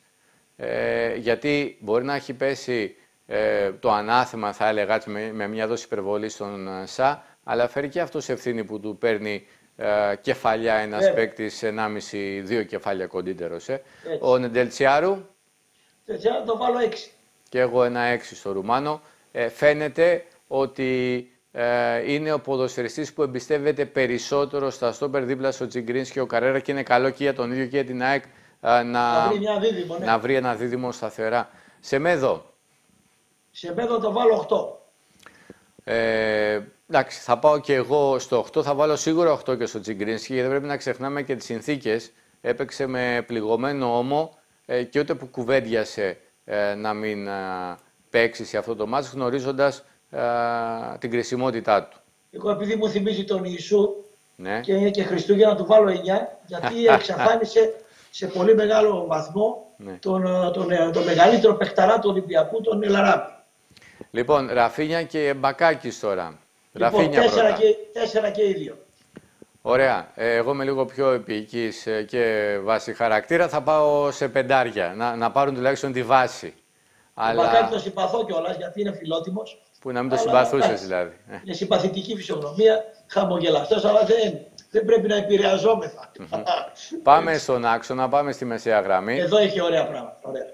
Γιατί μπορεί να έχει πέσει το ανάθεμα, θα έλεγα, με μια δόση υπερβολή στον Σα, αλλά φέρει και αυτός ευθύνη που του παίρνει κεφαλιά ένας παίκτης 1,5-2 κεφάλια κοντύτερος. Ο Νεντελτσιάρου. Νεντελτσιάρου το βάλω 6. Και εγώ ένα 6 στο Ρουμάνο. Φαίνεται ότι είναι ο ποδοσφαιριστής που εμπιστεύεται περισσότερο στα στόπερ δίπλα στο Τσιγκρίνσκι και ο Καρέρα και είναι καλό και για τον ίδιο και για την ΑΕΚ να βρει ένα δίδυμο σταθερά. Σεμέδο. Σεμέδο το βάλω 8. Εντάξει, θα πάω και εγώ στο 8, θα βάλω σίγουρα 8 και στο Τσιγκρίνσκι, γιατί δεν πρέπει να ξεχνάμε και τις συνθήκες. Έπαιξε με πληγωμένο ώμο και ούτε που κουβέντιασε να μην παίξει σε αυτό το μάτς, γνωρίζοντας την κρισιμότητά του. Εγώ επειδή μου θυμίζει τον Ιησού και Χριστούγεννα του βάλω 9, γιατί εξαφάνισε σε πολύ μεγάλο βαθμό τον μεγαλύτερο παιχταρά του Ολυμπιακού, τον Ελαράπη. Λοιπόν, Ραφίνια και Μπακάκης τώρα. Λοιπόν, 4 και οι δύο. Ωραία. Εγώ είμαι λίγο πιο επίοικης και βάση χαρακτήρα. Θα πάω σε 5. Να πάρουν τουλάχιστον τη βάση. Αλλά... Μπακάκη το συμπαθώ κιόλας γιατί είναι φιλότιμος. Που να μην το συμπαθούσες δηλαδή. Είναι συμπαθητική φυσιογνωμία, χαμογελαστός, αλλά δεν πρέπει να επηρεαζόμεθα. Πάμε στον άξονα, πάμε στη μεσαία γραμμή. Εδώ έχει ωραία πράγματα. Ωραία.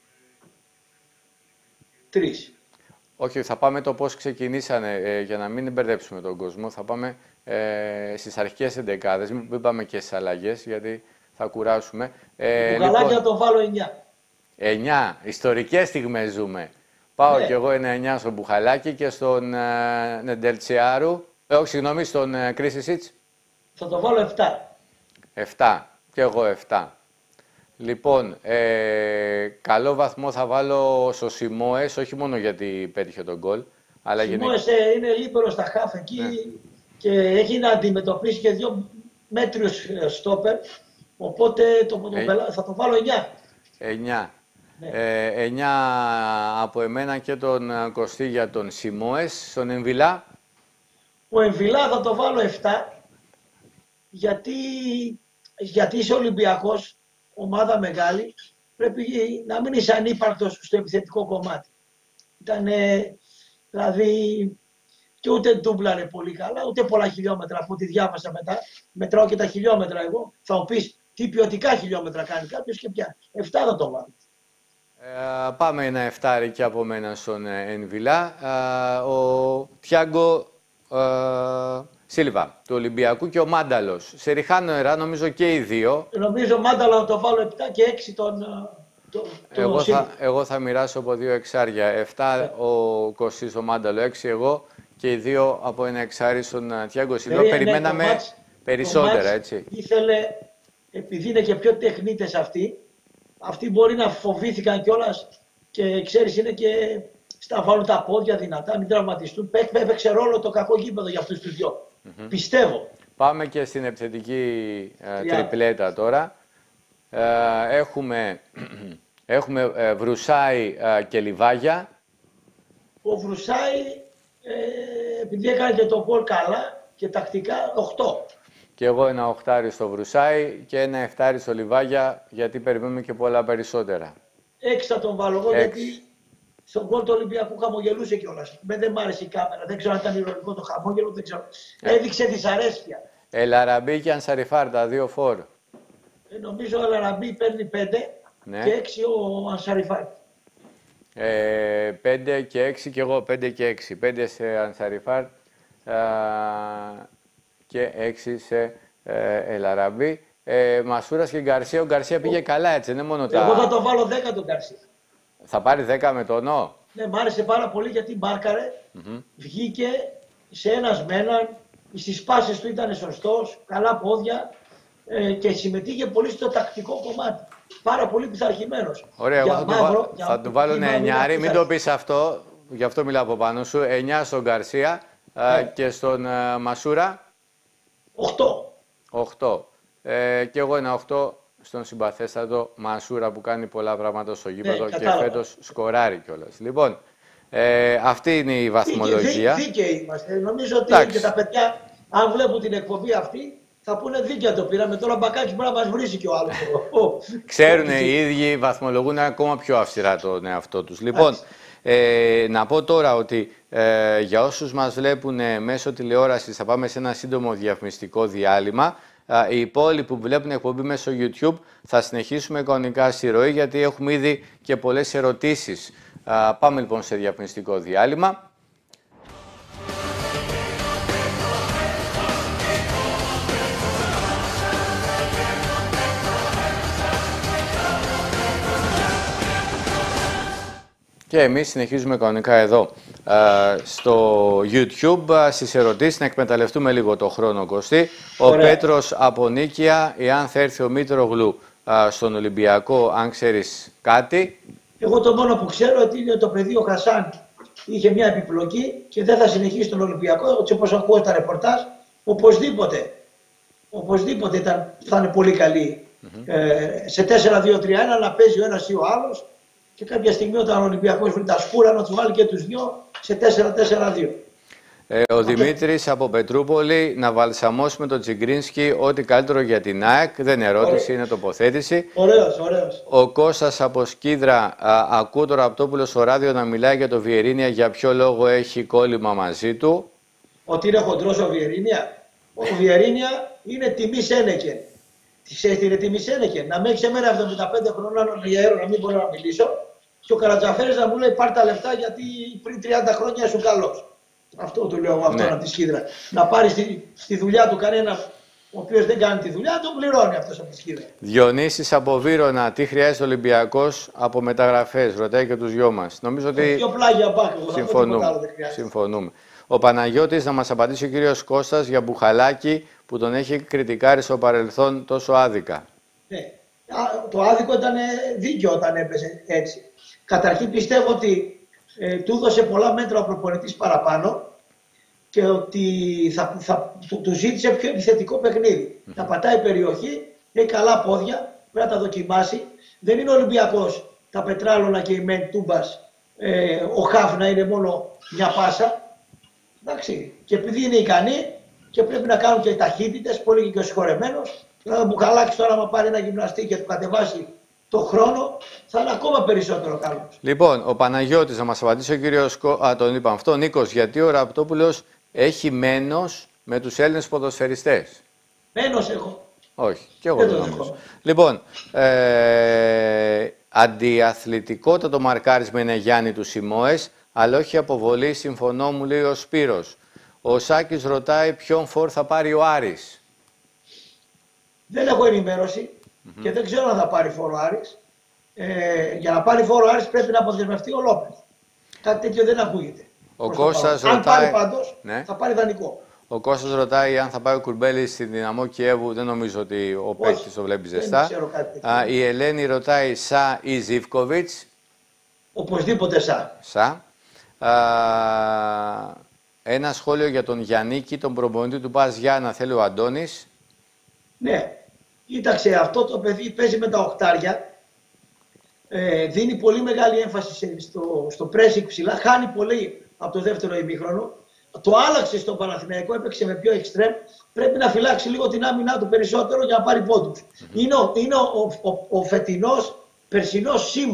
3. Όχι, θα πάμε το πώς ξεκινήσανε, για να μην μπερδέψουμε τον κόσμο. Θα πάμε στις αρχικές εντεκάδες, μην πάμε και στις αλλαγές, γιατί θα κουράσουμε. Μπουγαλάκια λοιπόν, το βάλω 9. 9. Ιστορικές στιγμές ζούμε. Πάω κι εγώ ένα 9 στον Μπουχαλάκη και στον Νεντελτσιάρου. Όχι, συγγνώμη, στον Κρίσισιτς. Θα το βάλω 7. 7. Και εγώ 7. Λοιπόν, καλό βαθμό θα βάλω στο Σιμόες, όχι μόνο γιατί πέτυχε τον γκολ. Αλλά Σιμόες είναι λίπερο στα χάφ εκεί και έχει να αντιμετωπίσει και 2 μέτριους στόπερ. Οπότε θα το βάλω 9. 9. 9 από εμένα και τον Κωστή για τον Σιμόες. Στον Εμβιλά. Ο Εμβιλά θα το βάλω 7. Γιατί είσαι Ολυμπιακός, ομάδα μεγάλη, πρέπει να μην είσαι ανύπαρκτος στο επιθετικό κομμάτι. Ήτανε, δηλαδή, και ούτε ντούμπλαρε πολύ καλά, ούτε πολλά χιλιόμετρα από ό,τι διάβασα μετά. Μετράω και τα χιλιόμετρα εγώ. Θα μου πεις τι ποιοτικά χιλιόμετρα κάνει κάποιος και πια. 7 θα το βάλω. Πάμε ένα 7 και από μένα στον Εμβιλά. Ο Τιάγκο Σίλβα του Ολυμπιακού και ο Μάνταλος. Σε ριχάνω νερά, νομίζω και οι δύο. Νομίζω Μάνταλο να το βάλω 7 και 6 τον εγώ θα μοιράσω από 2 εξάρια. 7 ο Κωστής ο Μάνταλο, 6 εγώ και οι 2 από ένα εξάρι στον Τιάγκο Σίλβα. Περιμέναμε περισσότερα, έτσι. Ήθελε, επειδή είναι και πιο τεχνίτες αυτοί μπορεί να φοβήθηκαν κιόλας και ξέρεις είναι και στα βάλουν τα πόδια δυνατά, μην τραυματιστούν. Έπαιξε ρόλο το κακό γήπεδο για αυτούς τους δυο. Πιστεύω. Πάμε και στην επιθετική τριπλέτα τώρα. Έχουμε Βρουσάη και Λιβάγια. Ο Βρουσάη, επειδή έκανε και το γκολ καλά και τακτικά, 8. Και εγώ ένα 8 στο Βρουσάη και ένα 7 στο Λιβάγια, γιατί περιμένουμε και πολλά περισσότερα. 6 θα τον βάλω εγώ, γιατί στον γκολ του Ολυμπιακού χαμογελούσε κιόλας. Δεν μ' άρεσε η κάμερα, δεν ξέρω αν ήταν ηρωνικό το χαμόγελο, δεν ξέρω. Έδειξε δυσαρέσκεια. Ελαραμπή και Ανσαριφάρ, τα 2 φορ. Νομίζω ο Ελαραμπή παίρνει 5 Ναι. και 6 ο Ανσαριφάρ. 5 και 6 και εγώ 5 και 6. 5 σε Ανσαριφάρ και 6 σε Ελαραμπή. Μασούρας και Γκαρσία. Ο Γκαρσία πήγε καλά, έτσι, είναι μόνο τα... Εγώ θα το βάλω 10 τον Γκαρσία. Θα πάρει 10 με τον Νο. Ναι, μ' άρεσε πάρα πολύ γιατί μάρκαρε, βγήκε σε ένας με έναν, στις πάσες του ήταν σωστός, καλά πόδια και συμμετείχε πολύ στο τακτικό κομμάτι. Πάρα πολύ πειθαρχημένος. Ωραία, εγώ θα του βάλω 9, μην το πεις αυτό, γι' αυτό μιλάω από πάνω σου. 9 στον Γκαρσία και στον Μασούρα. 8. 8. Και εγώ ένα 8 στον συμπαθέστατο Μασούρα που κάνει πολλά πράγματα στο γήπεδο και φέτος σκοράρει κιόλας. Λοιπόν, αυτή είναι η βαθμολογία. Δίκαιοι είμαστε. Νομίζω ότι και τα παιδιά, αν βλέπουν την εκπομπή αυτή, θα πούνε δίκαια το πήραμε. Τώρα μπακάκι μπορεί να μας βρίσει κι ο άλλος. Ξέρουν οι ίδιοι, βαθμολογούν ακόμα πιο αυστηρά τον εαυτό τους. Λοιπόν, να πω τώρα ότι για όσους μας βλέπουν μέσω τηλεόρασης θα πάμε σε ένα σύντομο διαφημιστικό διάλειμμα. Οι υπόλοιποι που βλέπουν εκπομπή μέσω YouTube θα συνεχίσουμε κανονικά στη ροή γιατί έχουμε ήδη και πολλές ερωτήσεις. Πάμε λοιπόν σε διαφημιστικό διάλειμμα. Και εμείς συνεχίζουμε κανονικά εδώ στο YouTube στις ερωτήσεις, να εκμεταλλευτούμε λίγο το χρόνο, Κωστή. Ο Πέτρος από Νίκαια, εάν θα έρθει ο Μήτρογλου στον Ολυμπιακό, αν ξέρεις κάτι. Εγώ το μόνο που ξέρω ότι είναι το παιδί ο Χασάν. Είχε μια επιπλοκή και δεν θα συνεχίσει τον Ολυμπιακό, έτσι όπως ακούω τα ρεπορτάζ. Οπωσδήποτε θα είναι πολύ καλή. Σε 4-2-3-1 να παίζει ο ένας ή ο άλλος. Και κάποια στιγμή όταν ο Ολυμπιακός βρει τα σκούρα να τους βάλει και τους δυο σε 4-4-2. Ο Δημήτρης από Πετρούπολη, να βαλσαμώσουμε τον Τσιγκρίνσκι, ό,τι καλύτερο για την ΑΕΚ. Δεν είναι ερώτηση, είναι τοποθέτηση. Ωραίος. Ο Κώστας από Σκίδρα, ακούω τον Ραπτόπουλο στο ράδιο να μιλάει για το Βιερίνια, για ποιο λόγο έχει κόλλημα μαζί του. Ότι είναι χοντρός ο Βιερίνια. Ο Βιερίνια είναι τιμή Σένεκεν. Ξέρεις τι είναι τιμή Σένεκεν? Να με έχεις εμένα 75 χρονών για αέρο να μην μπορώ να μιλήσω και ο Καρατζαφέρης να μου λέει πάρ' τα λεφτά γιατί πριν 30 χρόνια ήσουν καλός. Αυτό του λέω αυτόν από τη Σκίδρα. Να πάρει στη δουλειά του κανένα ο οποίος δεν κάνει τη δουλειά, τον πληρώνει αυτός από τη Σκίδρα. Διονύσης από Βύρωνα, τι χρειάζεται ο Ολυμπιακός από μεταγραφές, ρωτάει και τους δυο μας. Νομίζω ότι δύο πλάγια μπάκ, συμφωνούμε. Ο Παναγιώτης, να μας απαντήσει ο κύριος Κώστας για Μπουχαλάκη που τον έχει κριτικάρει στο παρελθόν τόσο άδικα. Ναι, το άδικο ήταν δίκαιο όταν έπαιζε έτσι. Καταρχήν πιστεύω ότι του έδωσε πολλά μέτρα ο προπονητής παραπάνω και ότι του ζήτησε πιο επιθετικό παιχνίδι. Να πατάει περιοχή, έχει καλά πόδια, πρέπει να τα δοκιμάσει. Δεν είναι Ολυμπιακός τα πετράλωνα και η μεν τούμπας, ο Χαφ να είναι μόνο μια πάσα. Εντάξει. Και επειδή είναι ικανοί και πρέπει να κάνουν και ταχύτητες, πολύ και ο συγχωρεμένος, ο Μπουχαλάκης τώρα άμα πάρει ένα γυμναστή και του κατεβάσει το χρόνο, θα είναι ακόμα περισσότερο καλό. Λοιπόν, ο Παναγιώτης, να μας απαντήσει ο κύριος τον είπαμε αυτό, Νίκος, γιατί ο Ραπτόπουλος έχει μένος με τους Έλληνες ποδοσφαιριστές. Μένος έχω. Όχι, και εγώ δεν νομίζω. Λοιπόν, αντιαθλητικότατο μαρκάρισμα είναι Γιάννη του Σιμώες, αλλά όχι αποβολή, συμφωνώ, μου λέει ο Σπύρος. Ο Σάκης ρωτάει ποιον φορ θα πάρει ο Άρης. Δεν έχω ενημέρωση και δεν ξέρω αν θα πάρει φόρο Άρης. Για να πάρει φόρο Άρης πρέπει να αποδεσμευτεί ο Λόπez. Κάτι τέτοιο δεν ακούγεται. Ο Κώστας ρωτάει, αν πάρει πάντως, ναι, θα πάρει δανεικό. Ο Κώστας ρωτάει αν θα πάει ο Κουρμπέλης στην Δυναμό Κιέβου. Δεν νομίζω ότι ο παίκτης το βλέπει ζεστά. Η Ελένη ρωτάει Σα ή Ζίβκοβιτς. Οπωσδήποτε Σα. Ένα σχόλιο για τον Γιαννίκη, τον προπονητή του Πας Γιάννα, θέλει ο Αντώνης. Ναι, κοίταξε, αυτό το παιδί παίζει με τα οχτάρια. Δίνει πολύ μεγάλη έμφαση στο pressing ψηλά. Χάνει πολύ από το δεύτερο ημίχρονο. Το άλλαξε στο Παναθηναϊκό, έπαιξε με πιο extreme. Πρέπει να φυλάξει λίγο την άμυνά του περισσότερο για να πάρει πόντους. Είναι ο φετινός, περσινός Σίμος.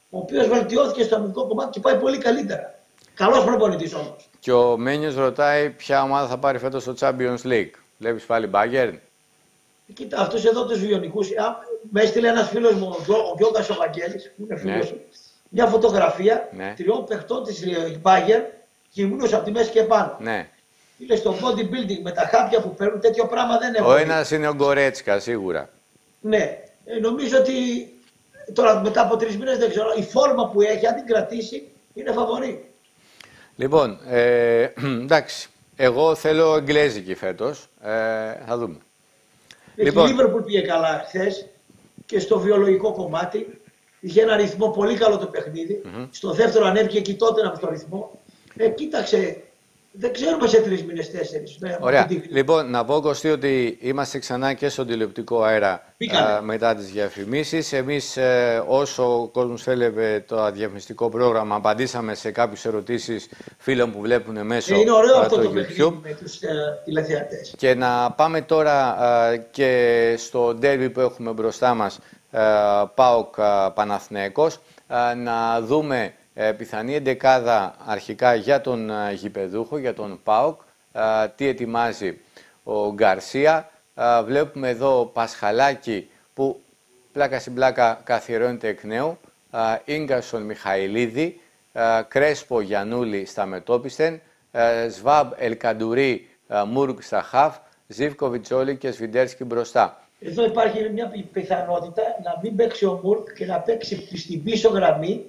ο οποίος βελτιώθηκε στο αμυντικό κομμάτι και πάει πολύ καλύτερα. Καλός προπονητής όμως. Και ο Μένιος ρωτάει ποια ομάδα θα πάρει φέτος στο Champions League. Βλέπεις πάλι Bayern. Κοίτα, αυτούς εδώ τους βιονικούς. Με έστειλε ένας φίλος μου, ο Γιώργος ο Βαγγέλης, που είναι φίλος μου, μια φωτογραφία τριών παιχτών της Bayern γυμνούς από τη μέση και πάνω. Ναι. Είναι στο bodybuilding με τα χάπια που παίρνουν, τέτοιο πράγμα δεν έχω. Ο ένας είναι ο Γκορέτσκα, σίγουρα. Ναι. Νομίζω ότι τώρα μετά από 3 μήνες δεν ξέρω, η φόρμα που έχει, αν την κρατήσει, είναι φαβορή. Λοιπόν, εντάξει. Εγώ θέλω εγγλέζικη φέτος. Θα δούμε. Η Liverpool πήγε καλά χθες και στο βιολογικό κομμάτι. Είχε ένα ρυθμό πολύ καλό το παιχνίδι. Στο δεύτερο ανέβηκε και τότε από το ρυθμό. Κοίταξε, δεν ξέρουμε σε 3 μήνες, 4. Ωραία. Λοιπόν, να πω, Κωστή, ότι είμαστε ξανά και στον τηλεοπτικό αέρα μετά τις διαφημίσεις. Εμείς, όσο ο κόσμος θέλει το διαφημιστικό πρόγραμμα, απαντήσαμε σε κάποιες ερωτήσεις φίλων που βλέπουν μέσω είναι ωραίο αυτό το YouTube. παιχνίδι με τους τηλεθεατές. Και να πάμε τώρα και στο ντέρμπι που έχουμε μπροστά μας, ΠΑΟΚ Παναθηναίκος, να δούμε πιθανή εντεκάδα αρχικά για τον γηπεδούχο, για τον ΠΑΟΚ, τι ετοιμάζει ο Γκαρσία. Βλέπουμε εδώ Πασχαλάκη που πλάκα στην πλάκα καθιερώνεται εκ νέου, Ίγκασον Μιχαηλίδη, Κρέσπο Γιαννούλη στα μετόπιστεν, Σβάμπ Ελκαντουρί Μούργκ στα χαφ, Ζίβκοβιτς Όλη και Σβιντέρσκι μπροστά. Εδώ υπάρχει μια πιθανότητα να μην παίξει ο Μούργκ και να παίξει στην πίσω γραμμή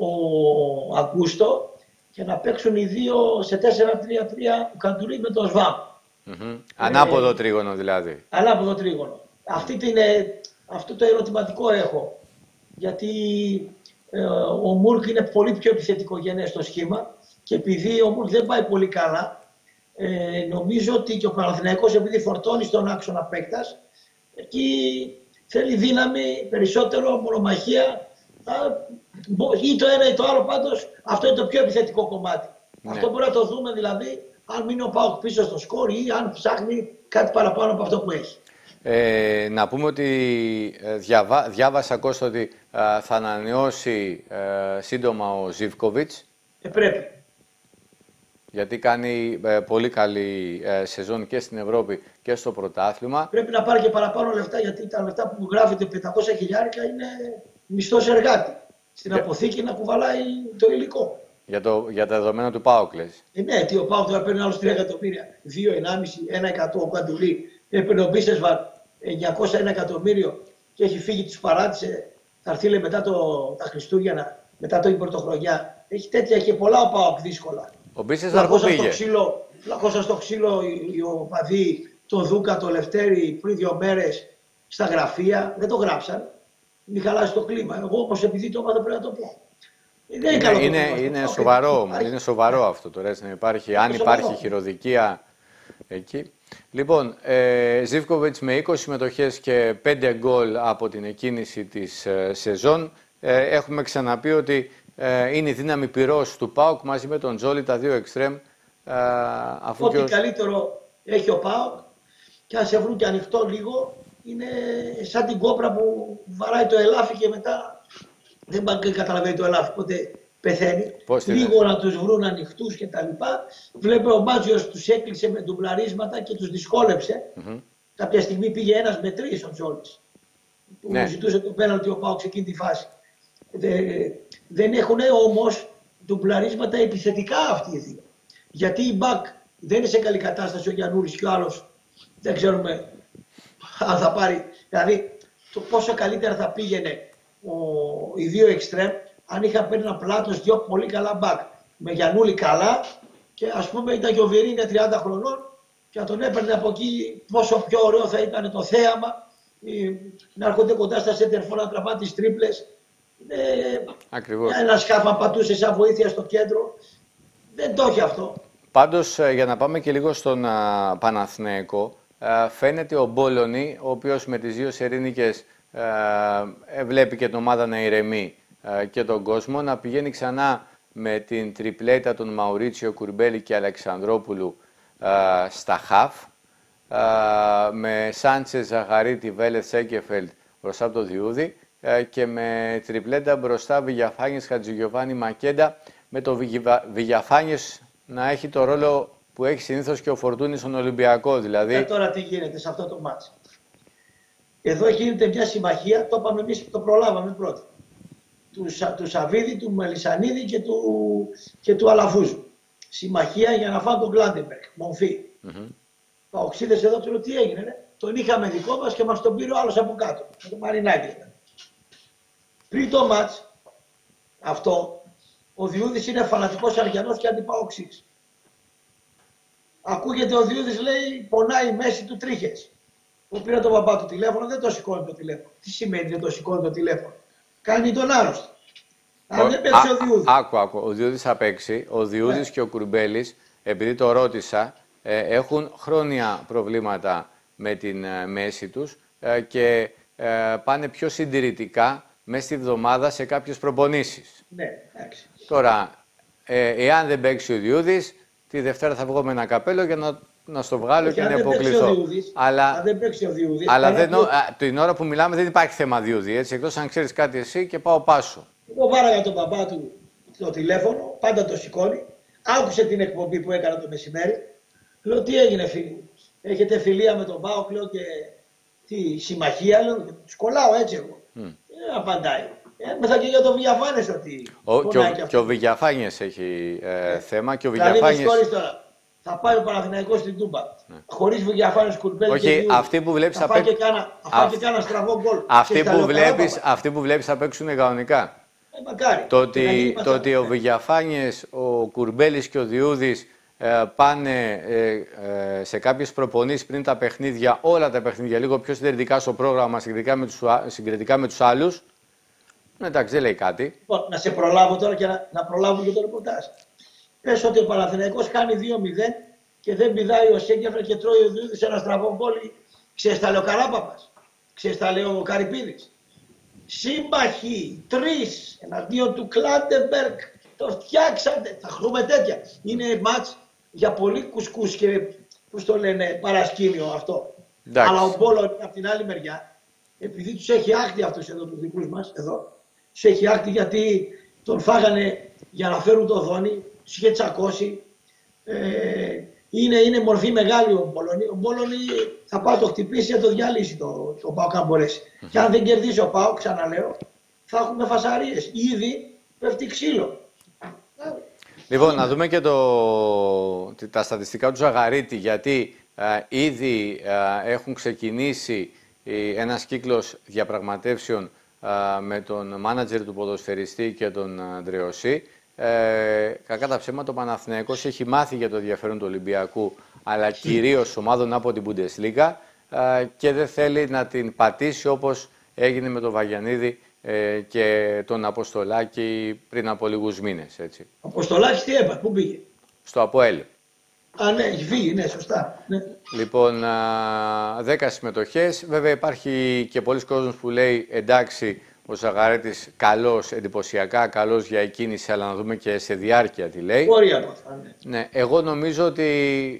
ο Αγκούστο και να παίξουν οι δύο σε 4-3-3 ο Καντουρί με τον Σβάμπ. Ανάποδο τρίγωνο δηλαδή. Ανάποδο τρίγωνο. Αυτό το ερωτηματικό έχω. Γιατί ο Μούργκ είναι πολύ πιο επιθετικογενές στο σχήμα και επειδή ο Μούργκ δεν πάει πολύ καλά, νομίζω ότι και ο Παναθηναίκος, επειδή φορτώνει στον άξονα παίκτας, εκεί θέλει δύναμη, περισσότερο μονομαχία, ή το ένα ή το άλλο. Πάντως αυτό είναι το πιο επιθετικό κομμάτι. Ναι. Αυτό μπορεί να το δούμε δηλαδή αν μείνει ο ΠΑΟΚ πίσω στο σκορ ή αν ψάχνει κάτι παραπάνω από αυτό που έχει. Να πούμε ότι διάβασα, Κώστα, ότι θα ανανεώσει σύντομα ο Ζίβκοβιτς. Πρέπει. Γιατί κάνει πολύ καλή σεζόν και στην Ευρώπη και στο πρωτάθλημα. Πρέπει να πάρει και παραπάνω λεφτά, γιατί τα λεφτά που γράφεται 500 χιλιάρικα είναι μισθός εργάτη. Στην αποθήκη να κουβαλάει το υλικό. Για τα δεδομένα του ΠΑΟΚ, λες. Ναι, τι ο ΠΑΟΚ τώρα παίρνει άλλους 3 εκατομμύρια. 2, 1,5, 1% ο Καντουλή. Έπαιρνε ο Μπίσεσβαρ 901 εκατομμύριο και έχει φύγει, τους παράτησε. Θα έρθει λέει, μετά τα Χριστούγεννα, μετά την Πρωτοχρονιά. Έχει τέτοια και πολλά ο ΠΑΟΚ δύσκολα. Ο Μπίσεσβαρ που πήγε. Φλακώσαν στο ξύλο οι οπαδοί, το Δούκα, το Λευτέρη πριν 2 μέρες στα γραφεία. Δεν το γράψαν. Μην χαλάσει το κλίμα. Εγώ όμως επειδή το είπα πρέπει να το πω. Είναι σοβαρό, είναι σοβαρό αυτό τώρα, έτσι, αν υπάρχει χειροδικία εκεί. Λοιπόν, Ζίβκοβιτς με 20 συμμετοχές και 5 γκολ από την εκκίνηση της σεζόν. Έχουμε ξαναπεί ότι είναι η δύναμη πυρός του ΠΑΟΚ μαζί με τον Τζόλι, τα 2 εξτρέμ. Ό,τι καλύτερο έχει ο ΠΑΟΚ και αν σε βρουν και ανοιχτό λίγο, είναι σαν την κόπρα που βαράει το ελάφι και μετά δεν καταλαβαίνει το ελάφι πότε πεθαίνει. Λίγο να τους βρουν ανοιχτούς και τα λοιπά. Βλέπω ο Μπάτζιος τους έκλεισε με ντουμπλαρίσματα και τους δυσκόλεψε. Κάποια στιγμή πήγε 1 με 3 ο Τζόλης. Που ζητούσε το πέναλτι ο ΠΑΟΚ σε εκείνη τη φάση. Δεν έχουν όμως ντουμπλαρίσματα επιθετικά αυτοί οι δύο. Γιατί η Μπακ δεν είναι σε καλή κατάσταση, ο Γιαννούλης και ο άλλος δεν ξέρουμε αν θα πάρει. Δηλαδή το πόσο καλύτερα θα πήγαινε οι δύο εξτρέμ αν είχαν παίρνει ένα πλάτος 2 πολύ καλά μπακ. Με Γιαννούλη καλά και ας πούμε ήταν και ο Βιερίνη 30 χρονών και να τον έπαιρνε από εκεί, πόσο πιο ωραίο θα ήταν το θέαμα. Να έρχονται κοντά στα σέντερφορ να τραβάνε τις τρίπλες. Ακριβώς. Ένα σκάφα πατούσε σαν βοήθεια στο κέντρο. Δεν το έχει αυτό. Πάντως, για να πάμε και λίγο στον Παναθηναίκο, φαίνεται ο Μπόλωνη, ο οποίος με τις 2 σερίνικες βλέπει και την ομάδα να ηρεμεί και τον κόσμο, να πηγαίνει ξανά με την τριπλέτα των Μαουρίτσιο, Κουρμπέλη και Αλεξανδρόπουλου στα χαφ, με Σάντσες, Ζαχαρίτη, Βέλεθ, Σέκεφελτ μπροστά από το Διούδη και με τριπλέτα μπροστά Βηγιαφάνιες, Χατζηγιοβάνι, Μακέντα, με το Βηγιαφάνιες να έχει το ρόλο που έχει συνήθως και ο Φορτούνης στον Ολυμπιακό. Δηλαδή... Τώρα τι γίνεται σε αυτό το μάτς. Εδώ γίνεται μια συμμαχία, το είπαμε εμείς, το προλάβαμε πρώτα. Του Σαββίδη, του Μελισανίδη και του Αλαφούζου. Συμμαχία για να φάνε τον Γκλάντεμπεργκ, μομφή. Παοξίδες εδώ του λέω τι έγινε. Ναι? Τον είχαμε δικό μας και μας τον πήρε ο άλλος από κάτω. Με το Μαρινάκι. Πριν το μάτς αυτό, ο Διούδης είναι φανατικός Αριανός και αντιπαοξής. Ακούγεται ο Διούδης λέει πονάει η μέση του τρίχες. Που πήρε τον παπά του τηλέφωνο, δεν το σηκώνει το τηλέφωνο. Τι σημαίνει δεν το σηκώνει το τηλέφωνο. Κάνει τον άρρωστο. Αν δεν παίξει ο Διούδης. Άκου. Ο Διούδης θα παίξει. Ο Διούδης και ο Κουρμπέλης, επειδή το ρώτησα, έχουν χρόνια προβλήματα με την μέση τους και πάνε πιο συντηρητικά μέσα στη βδομάδα σε κάποιες προπονήσεις. Ναι, εντάξει. Τώρα, εάν δεν παίξει ο Διούδης, τη Δευτέρα θα βγω με ένα καπέλο για να στο βγάλω και να υποκληθώ. Αν δεν παίξει ο Διούδης... Αλλά την ώρα που μιλάμε δεν υπάρχει θέμα Διούδη, έτσι, εκτός αν ξέρεις κάτι εσύ και πάω πάσο. Εγώ βάραγα τον παπά του το τηλέφωνο, πάντα το σηκώνει. Άκουσε την εκπομπή που έκανα το μεσημέρι. Λέω τι έγινε φίλοι μου. Έχετε φιλία με τον ΠΑΟΚ, λέω και τι συμμαχία, λέω και τους κολλάω έτσι εγώ. Απαντάει. Μετά και για το Βηγιαφάνιες ότι... Και ο Βηγιαφάνιες έχει θέμα και ο Βηγιαφάνιες... Δηλαδή τώρα, θα πάει ο Παναθηναϊκός στην Τούμπα. Χωρίς Βηγιαφάνιες, Κουρμπέλη και Διούδη. Αυτοί που βλέπεις θα φάει και κάνα στραβό γκολ. Αυτοί που βλέπεις θα παίξουν κανονικά. Μακάρι. Το ότι ο Βηγιαφάνιες, ο Κουρμπέλης και ο Διούδης πάνε σε κάποιες προπονήσεις πριν τα παιχνίδια, όλα τα παιχνίδια, λίγο πιο συντηρητικά στο πρόγραμμα συγκριτικά με τους άλλους. Εντάξει, δεν λέει κάτι. Λοιπόν, να σε προλάβω τώρα και να προλάβω και το ρεπορτάζ. Πες ότι ο Παναθηναϊκός κάνει 2-0 και δεν πηδάει ο Σέγκεφρα και τρώει ο Διούδης ένα στραβό γκολ. Ξέρεις τα λέει ο Καράπαπας. Ξέρεις τα λέει ο Καρυπίδης. Σύμπαχοι, 3 εναντίον του Κλάντεμπεργκ. Το φτιάξατε. Θα χρούμε τέτοια. Είναι μάτς για πολύ κουσκούς και πώς το λένε παρασκήνιο αυτό. Εντάξει. Αλλά ο Μπόλο από την άλλη μεριά, επειδή τους έχει άχτη αυτούς εδώ τους δικούς μας, εδώ, τους έχει άχτη γιατί τον φάγανε για να φέρουν το Δόνι, τους είχε τσακώσει. Είναι μορφή μεγάλη ο Μπόλωνη. Ο Μπόλωνη θα πάει το χτυπήσει και το διαλύσει το ΠΑΟΚ αν μπορέσει. Και αν δεν κερδίσει ο ΠΑΟΚ, ξαναλέω, θα έχουμε φασαρίες. Ήδη πέφτει ξύλο. Λοιπόν, να δούμε και τα στατιστικά του Ζαγαρίτη, γιατί ήδη έχουν ξεκινήσει ένας κύκλος διαπραγματεύσεων με τον μάνατζερ του ποδοσφαιριστή και τον Ντρεωσή. Κακά τα ψέματα, ο Παναθηναϊκός έχει μάθει για το ενδιαφέρον του Ολυμπιακού, αλλά κυρίως ομάδων από την Bundesliga και δεν θέλει να την πατήσει όπως έγινε με τον Βαγιανίδη και τον Αποστολάκη πριν από λίγους μήνες. Έτσι. Ο Αποστολάκης τι έπαθε, πού πήγε? Στο ΑΠΟΕΛ. Α, ναι, έχει φύγει, ναι, σωστά. Ναι. Λοιπόν, 10 συμμετοχές. Βέβαια υπάρχει και πολλοί κόσμος που λέει εντάξει, ο Ζαγαρέτης καλός, εντυπωσιακά καλός για εκκίνηση, αλλά να δούμε και σε διάρκεια τι λέει. Μπορεί από αυτά, ναι. Ναι, εγώ νομίζω ότι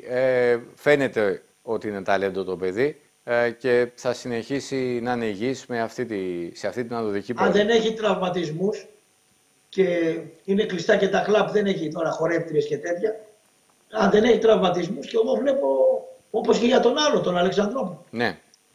φαίνεται ότι είναι ταλέντο το παιδί και θα συνεχίσει να είναι υγιής σε αυτή την ανδρική πορεία. Αν δεν έχει τραυματισμούς και είναι κλειστά και τα κλαμπ, δεν έχει τώρα χορεύτριες και τέτοια. Αν δεν έχει τραυματισμούς, και εγώ βλέπω όπως και για τον άλλο, τον Αλεξανδρόπουλο. Ναι.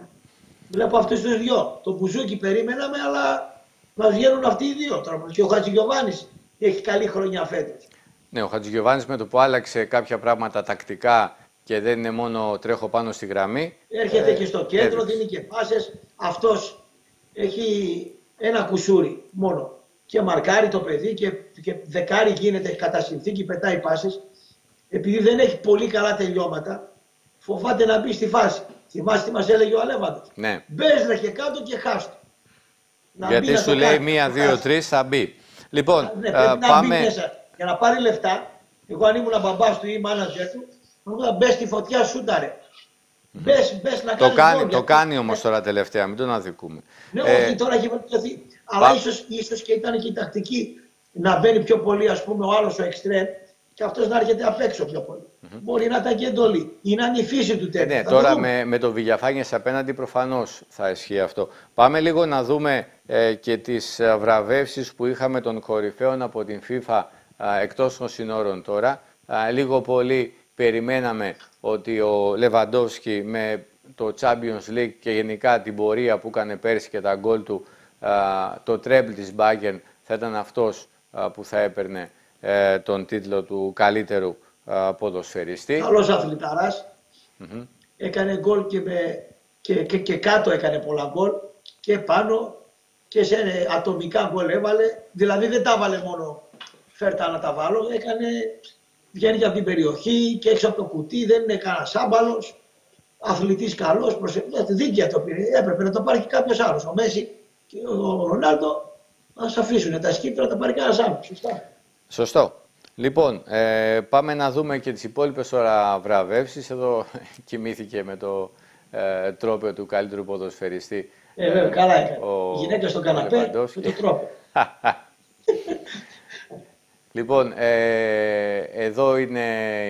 Βλέπω αυτούς τους δυο. Το Μπουζούκι περιμέναμε, αλλά μας βγαίνουν αυτοί οι δύο. Τώρα και ο Χατζηγιοβάνης έχει καλή χρονιά φέτος. Ναι, ο Χατζηγιοβάνης με το που άλλαξε κάποια πράγματα τακτικά και δεν είναι μόνο τρέχω πάνω στη γραμμή. Έρχεται και στο κέντρο, δίνει και πάσες. Αυτός έχει ένα κουσούρι μόνο. Και μαρκάρει το παιδί και δεκάρι γίνεται κατά συνθήκη, πετάει πάσες. Επειδή δεν έχει πολύ καλά τελειώματα, φοβάται να μπει στη φάση. Θυμάστε τι μας έλεγε ο Αλέβαντος. Ναι. Μπες ρε και κάτω και χάστο. Γιατί σου λέει 1, 2, 3 θα μπει. Λοιπόν, ναι, πάμε... να μπει μέσα. Για να πάρει λεφτά, εγώ αν ήμουν μπαμπάς του ή μάνατζερ του, θα μπες στη φωτιά σούταρε. Μπες να κάνεις το κάνει όμως τώρα τελευταία, μην τον αδικούμε. Ναι, όχι, τώρα έχει βελτιωθεί. Αλλά ίσως και ήταν και η τακτική να μπαίνει πιο πολύ, ας πούμε, ο άλλος ο εξτρέμ και αυτός να έρχεται απ' έξω πιο πολύ. Μπορεί να ήταν και εντολή. Είναι αν η φύση του τέτοια. Ναι, τώρα με το Βηγιαφάνιες απέναντι προφανώς θα ισχύει αυτό. Πάμε λίγο να δούμε και τις βραβεύσεις που είχαμε των κορυφαίων από την FIFA εκτός των συνόρων τώρα. Λίγο πολύ περιμέναμε ότι ο Λεβαντόφσκι με το Champions League και γενικά την πορεία που έκανε πέρσι και τα γκολ του, το treble της Bayern θα ήταν αυτός που θα έπαιρνε τον τίτλο του καλύτερου ποδοσφαιριστή. Καλός αθληταράς. Έκανε γκολ και κάτω έκανε πολλά γκολ και πάνω και σε ατομικά γκολ έβαλε. Δηλαδή δεν τα βάλε μόνο φέρτα να τα βάλω. Βγαίνει και από την περιοχή και έξω από το κουτί. Δεν είναι κανένα άμπαλος. Αθλητής καλός. Δίκαια το πήρε. Έπρεπε να το πάρει και κάποιος άλλος. Ο Μέση και ο Ρονάλντο να σε αφήσουν τα σκύπτρα να τα πάρει κανένας άλλος. Σωστό. Λοιπόν, πάμε να δούμε και τις υπόλοιπες τώρα βραβεύσεις. Εδώ κοιμήθηκε με το τρόπαιο του καλύτερου ποδοσφαιριστή. Βέβαια, καλά έκανε. Η γυναίκα στον καναπέ με το τρόπαιο. Λοιπόν, εδώ είναι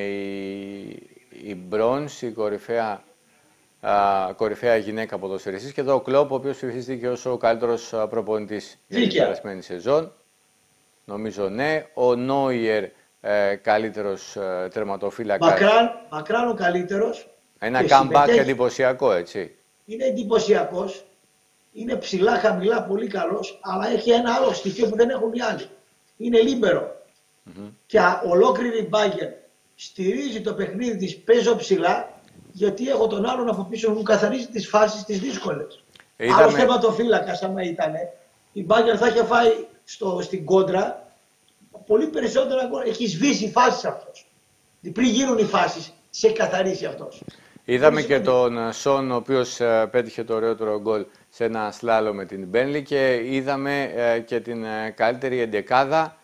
η μπρόνς, η κορυφαία γυναίκα ποδοσφαιριστής. Και εδώ ο Κλόπ, ο οποίος ψηφίστηκε ως ο καλύτερος προπονητής για την περασμένη σεζόν. Νομίζω ναι. Ο Νόιερ, καλύτερος τερματοφύλακας. Μακράν ο καλύτερος. Ένα comeback εντυπωσιακό, έτσι. Είναι εντυπωσιακός. Είναι ψηλά, χαμηλά, πολύ καλός. Αλλά έχει ένα άλλο στοιχείο που δεν έχουν οι άλλοι. Είναι λίμπερο. Και ολόκληρη η Bayern στηρίζει το παιχνίδι της, παίζω ψηλά, γιατί έχω τον άλλον από πίσω μου καθαρίζει τις φάσεις τις δύσκολες. Άλλος τερματοφύλακας άμα ήτανε, η Bayern θα είχε φάει στην κόντρα πολύ περισσότερα γκολ. Έχει σβήσει φάσεις αυτός. Πριν γίνουν οι φάσεις, σε καθαρίσει αυτός. Είδαμε και τον Σον, ο οποίος πέτυχε το ωραιότερο γκολ σε ένα σλάλο με την Μπένλι και είδαμε και την καλύτερη εντεκάδα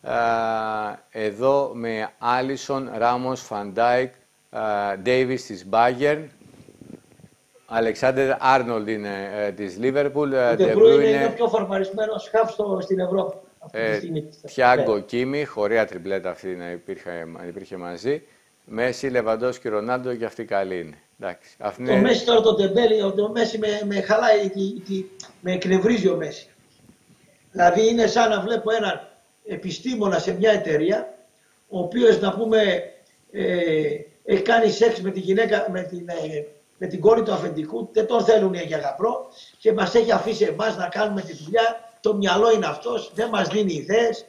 εδώ με Άλισον, Ράμος, Φαντάικ, Ντέιβις της Bayern, Αλεξάντερ Άρνολντ είναι της Λίβερπουλ, De Bruyne είναι ο πιο φορμαρισμένος χαφ στην Ευρώπη. Θιάγκο Κίμιχ, ωραία τριπλέτα αυτή να υπήρχε μαζί. Μέση, Λεβαντόφσκι, Ρονάλντο και αυτή καλή είναι. Εντάξει, το Μέση τώρα το τεμπέλι, ο Μέση με χαλάει, με εκνευρίζει ο Μέση. Δηλαδή είναι σαν να βλέπω έναν επιστήμονα σε μια εταιρεία, ο οποίος να πούμε έχει κάνει σεξ με τη γυναίκα, με την κόρη του αφεντικού, δεν τον θέλουν για γαμπρό και μας έχει αφήσει εμάς να κάνουμε τη δουλειά. Το μυαλό είναι αυτός, δεν μας δίνει ιδέες.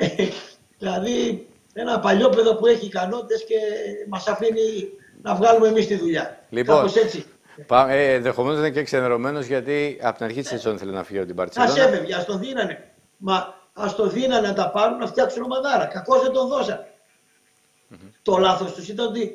Δηλαδή ένα παλιόπαιδο που έχει ικανότητες και μας αφήνει να βγάλουμε εμείς τη δουλειά. Λοιπόν, κάπως έτσι. Ενδεχομένως είναι και ξενερωμένος γιατί από την αρχή της σεζόν θέλει να φύγει από την Μπαρτσελόνα. Ας έφευγε, ας το δίνανε. Μα ας το δίνανε να τα πάρουν να φτιάξουν ομαδάρα. Κακώς δεν τον δώσανε. Το λάθος τους ήταν ότι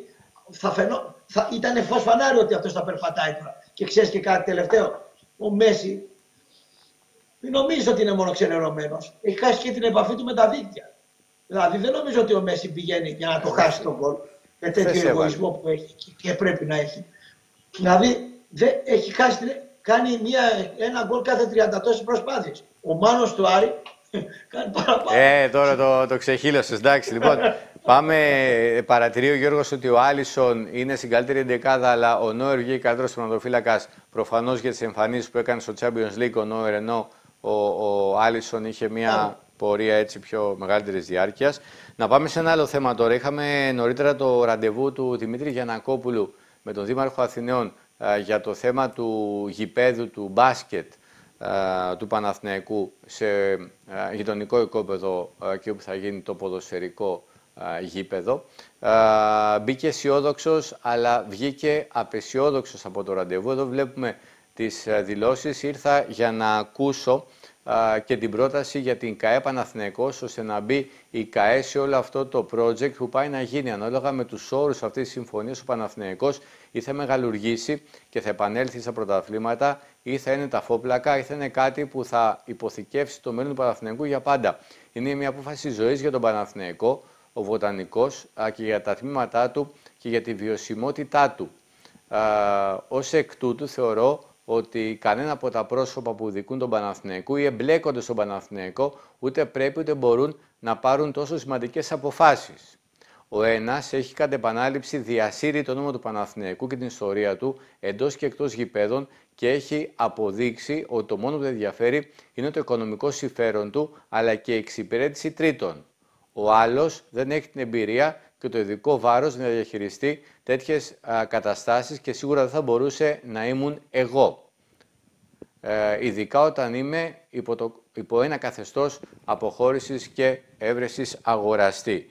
ήταν φως φανάρι ότι αυτός θα περπατάει τώρα. Και ξέρεις και κάτι τελευταίο. Ο Μέση, μην νομίζεις ότι είναι μόνο ξενερωμένος. Έχει χάσει και την επαφή του με τα δίκτυα. Δηλαδή δεν νομίζω ότι ο Μέση πηγαίνει για να το χάσει τον γκολ. Με τέτοιο εγωισμό που έχει και πρέπει να έχει. Δηλαδή έχει χάσει, κάνει ένα γκολ κάθε 30 τόσες προσπάθειες. Ο Μάνος του Άρη κάνει παραπάνω. Τώρα το ξεχύλωσες. Εντάξει, λοιπόν. Παρατηρεί ο Γιώργος ότι ο Άλισον είναι στην καλύτερη εντεκάδα, αλλά ο Νόιερ βγήκε καλύτερος τερματοφύλακας προφανώς για τις εμφανίσεις που έκανε στο Champions League ο Νόιερ, ενώ ο Άλισον είχε μια πορεία έτσι πιο μεγαλύτερης διάρκειας. Να πάμε σε ένα άλλο θέμα τώρα. Είχαμε νωρίτερα το ραντεβού του Δημήτρη Γιαννακόπουλου με τον Δήμαρχο Αθηναίων για το θέμα του γηπέδου του μπάσκετ του Παναθηναϊκού σε γειτονικό οικόπεδο και όπου θα γίνει το ποδοσφαιρικό γήπεδο. Μπήκε αισιόδοξος, αλλά βγήκε απαισιόδοξος από το ραντεβού. Εδώ βλέπουμε τις δηλώσεις. Ήρθα για να ακούσω και την πρόταση για την ΚΑΕ Παναθηναϊκός, ώστε να μπει η ΚΑΕ σε όλο αυτό το project που πάει να γίνει. Ανάλογα με τους όρους αυτής της συμφωνίας, ο Παναθηναϊκός ή θα μεγαλουργήσει και θα επανέλθει στα πρωταθλήματα, ή θα είναι ταφόπλακα, ή θα είναι κάτι που θα υποθηκεύσει το μέλλον του Παναθηναϊκού για πάντα. Είναι μια απόφαση ζωής για τον Παναθηναϊκό, ο Βοτανικός, και για τα τμήματά του και για τη βιωσιμότητά του. Ως εκ τούτου θεωρώ ότι κανένα από τα πρόσωπα που δικούν τον Παναθηναϊκό ή εμπλέκονται στον Παναθηναϊκό ούτε πρέπει ούτε μπορούν να πάρουν τόσο σημαντικές αποφάσεις. Ο ένας έχει κατ' επανάληψη διασύρει το όνομα του Παναθηναϊκού και την ιστορία του εντός και εκτός γηπέδων και έχει αποδείξει ότι το μόνο που δεν ενδιαφέρει είναι το οικονομικό συμφέρον του, αλλά και η εξυπηρέτηση τρίτων. Ο άλλος δεν έχει την εμπειρία και το ειδικό βάρος να διαχειριστεί τέτοιες καταστάσεις και σίγουρα δεν θα μπορούσε να ήμουν εγώ. Ειδικά όταν είμαι υπό ένα καθεστώς αποχώρησης και έβρεσης αγοραστή.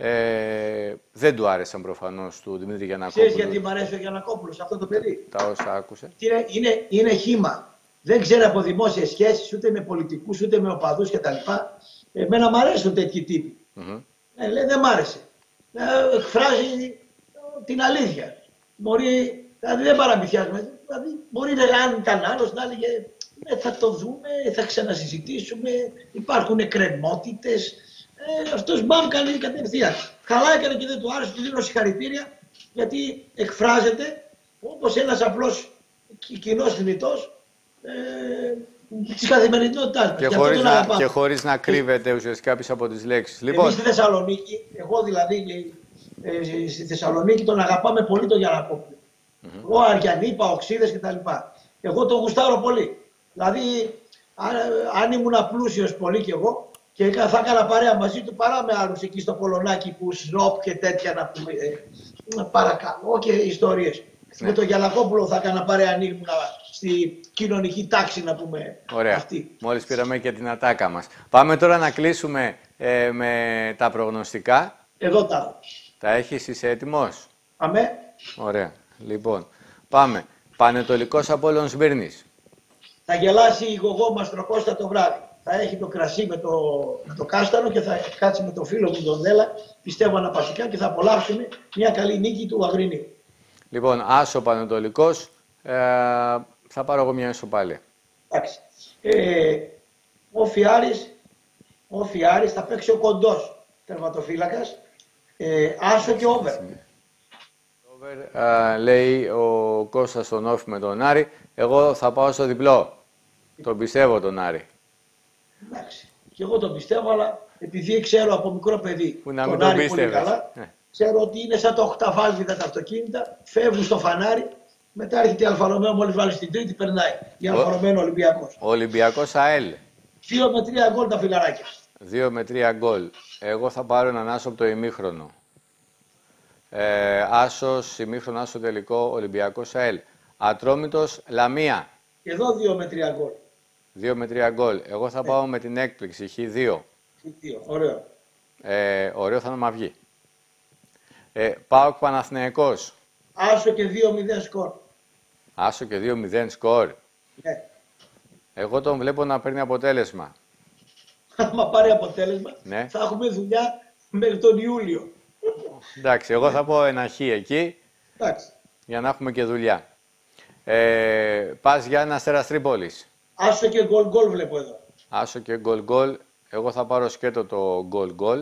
Δεν του άρεσαν προφανώς του Δημήτρη Γιαννακόπουλου. Ξέρεις γιατί μου αρέσει ο Γιαννακόπουλος, αυτό το παιδί? Τα όσα άκουσε. Είναι χύμα. Δεν ξέρει από δημόσιες σχέσεις, ούτε με πολιτικούς, ούτε με οπαδούς κτλ. Εμένα μου αρέσουν τέτοιοι τύποι. Λέει δεν μ' άρεσε. Εκφράζει την αλήθεια. Μπορεί, δηλαδή δεν παραμυθιάζουμε. Δηλαδή, μπορεί αν ήταν άλλος να έλεγε θα το δούμε, θα ξανασυζητήσουμε, υπάρχουν εκκρεμότητες. Αυτός μπαμ κάνει κατευθείαν. Καλά έκανε και δεν του άρεσε, του δίνω συγχαρητήρια, γιατί εκφράζεται όπως ένας απλός κοινός θνητός της καθημερινότητάς μας. Και χωρίς να κρύβεται ουσιαστικά πίσω από τις λέξεις. Λοιπόν, εμείς στη Θεσσαλονίκη, εγώ δηλαδή στη Θεσσαλονίκη τον αγαπάμε πολύ τον Γιαννακόπουλο. Ο Αριανοί, Παοξίδες κτλ. Εγώ τον γουστάρω πολύ. Δηλαδή, αν ήμουν πλούσιος πολύ κι εγώ και θα έκανα παρέα μαζί του παρά με άλλους εκεί στο Πολωνάκι που σνόπ και τέτοια να πούμε. Παρακαλώ και ιστορίες. Με τον Γιαννακόπουλο θα έκανα παρέα αν ήμουν στη κοινωνική τάξη να πούμε. Ωραία. Αυτή. Μόλις πήραμε και την ατάκα μας. Πάμε τώρα να κλείσουμε με τα προγνωστικά. Εδώ τα έχω. Τα έχεις, είσαι έτοιμος? Αμέ. Ωραία. Λοιπόν, πάμε. Πανετολικός Απόλλων Σμύρνης. Θα γελάσει η γογό Μαστροκώστα το βράδυ. Θα έχει το κρασί με το κάστανο και θα κάτσει με το φίλο μου τον Δέλα, πιστεύω αναπαυτικά, και θα απολαύσουμε μια καλή νίκη του Αγρινίου. Λοιπόν, άσο Πανετολικός, θα πάρω εγώ μια ισοπαλία. Εντάξει. Ο Φιάρης θα παίξει ο κοντός τερματοφύλακας, άσο και όβερ. Λέει ο Κώστας στον όφη με τον Άρη. Εγώ θα πάω στο διπλό. Τον πιστεύω τον Άρη. Εντάξει. Και εγώ τον πιστεύω, αλλά επειδή ξέρω από μικρό παιδί που να τον μην Άρη πολύ καλά, ξέρω ότι είναι σαν το οχταβάλβιδα τα αυτοκίνητα, φεύγουν στο φανάρι, μετά έρχεται η Αλφα Ρωμαίο, μόλις βάλει στην τρίτη περνάει. Η Αλφα Ρωμαίο Ολυμπιακός. Ο Ολυμπιακός ΑΕΛ. 2 με 3 γκολ τα φιλαράκια. 2 με 3 γκολ. Εγώ θα πάρω έναν άσο από το ημίχρονο. Άσος, ημίχρονο, άσο τελικό, Ολυμπιακός ΑΕΛ. Ατρόμητος Λαμία. Εδώ 2 με 3 γκολ. 2 με 3 γκολ. Εγώ θα πάω με την έκπληξη, Χ2. Ωραίο. Ωραίο θα είναι να βγει. ΠΑΟΚ Παναθηναϊκός. Άσο και 2-0 σκορ. Άσο και 2-0 σκορ. Ναι. Εγώ τον βλέπω να παίρνει αποτέλεσμα. Άμα πάρει αποτέλεσμα, ναι, θα έχουμε δουλειά μέχρι τον Ιούλιο. Εντάξει, εγώ θα πω ένα Χ εκεί. Εντάξει. Για να έχουμε και δουλειά. Πας για ένα Αστέρας Τρίπολης. Άσο και γκολ βλέπω εδώ. Άσο και γκολ. Εγώ θα πάρω σκέτο το γκολ.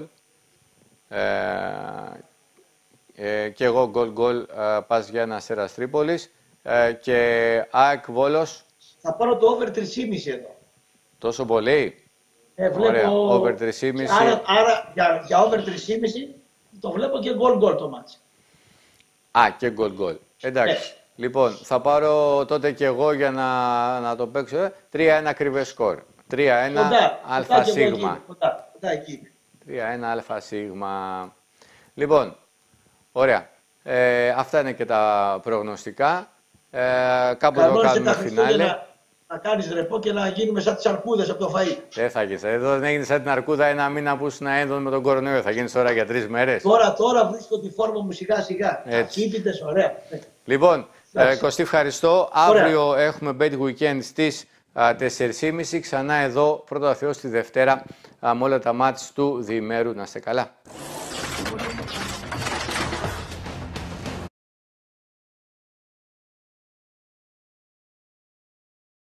Και εγώ γκολ. Πας για ένα Αστέρας Τρίπολης. Και ΑΕΚ Βόλος. Θα πάρω το over 3,5 εδώ. Τόσο πολύ. Βλέπω... Ωραία, over 3,5. Άρα για over 3,5 το βλέπω και γκολ το μάτς. Και γκολ. Εντάξει. Λοιπόν, θα πάρω τότε και εγώ για να το παίξω 3-1 ακριβές σκορ. 3-1 ΑΣ. 3-1 ΑΣ. Λοιπόν, ωραία. Αυτά είναι και τα προγνωστικά. Κάπου εδώ κάνουμε φινάλε. Να κάνεις ρεπό και να γίνουμε σαν τις αρκούδες από το φαΐ. Δεν θα γίνεις. Εδώ δεν έγινε σαν την αρκούδα ένα μήνα που ήσουν έντονο με τον κορονοϊό. Θα γίνεις τώρα για 3 μέρες. Τώρα βρίσκω τη φόρμα μου σιγά σιγά. Ακύπητες, ωραία. Λοιπόν, Κωστή, ευχαριστώ. Ωραία. Αύριο έχουμε Bet Weekend στις 4.30. Ξανά εδώ, πρώτο Θεός τη Δευτέρα, με όλα τα μάτς του διημέρου. Να είστε καλά.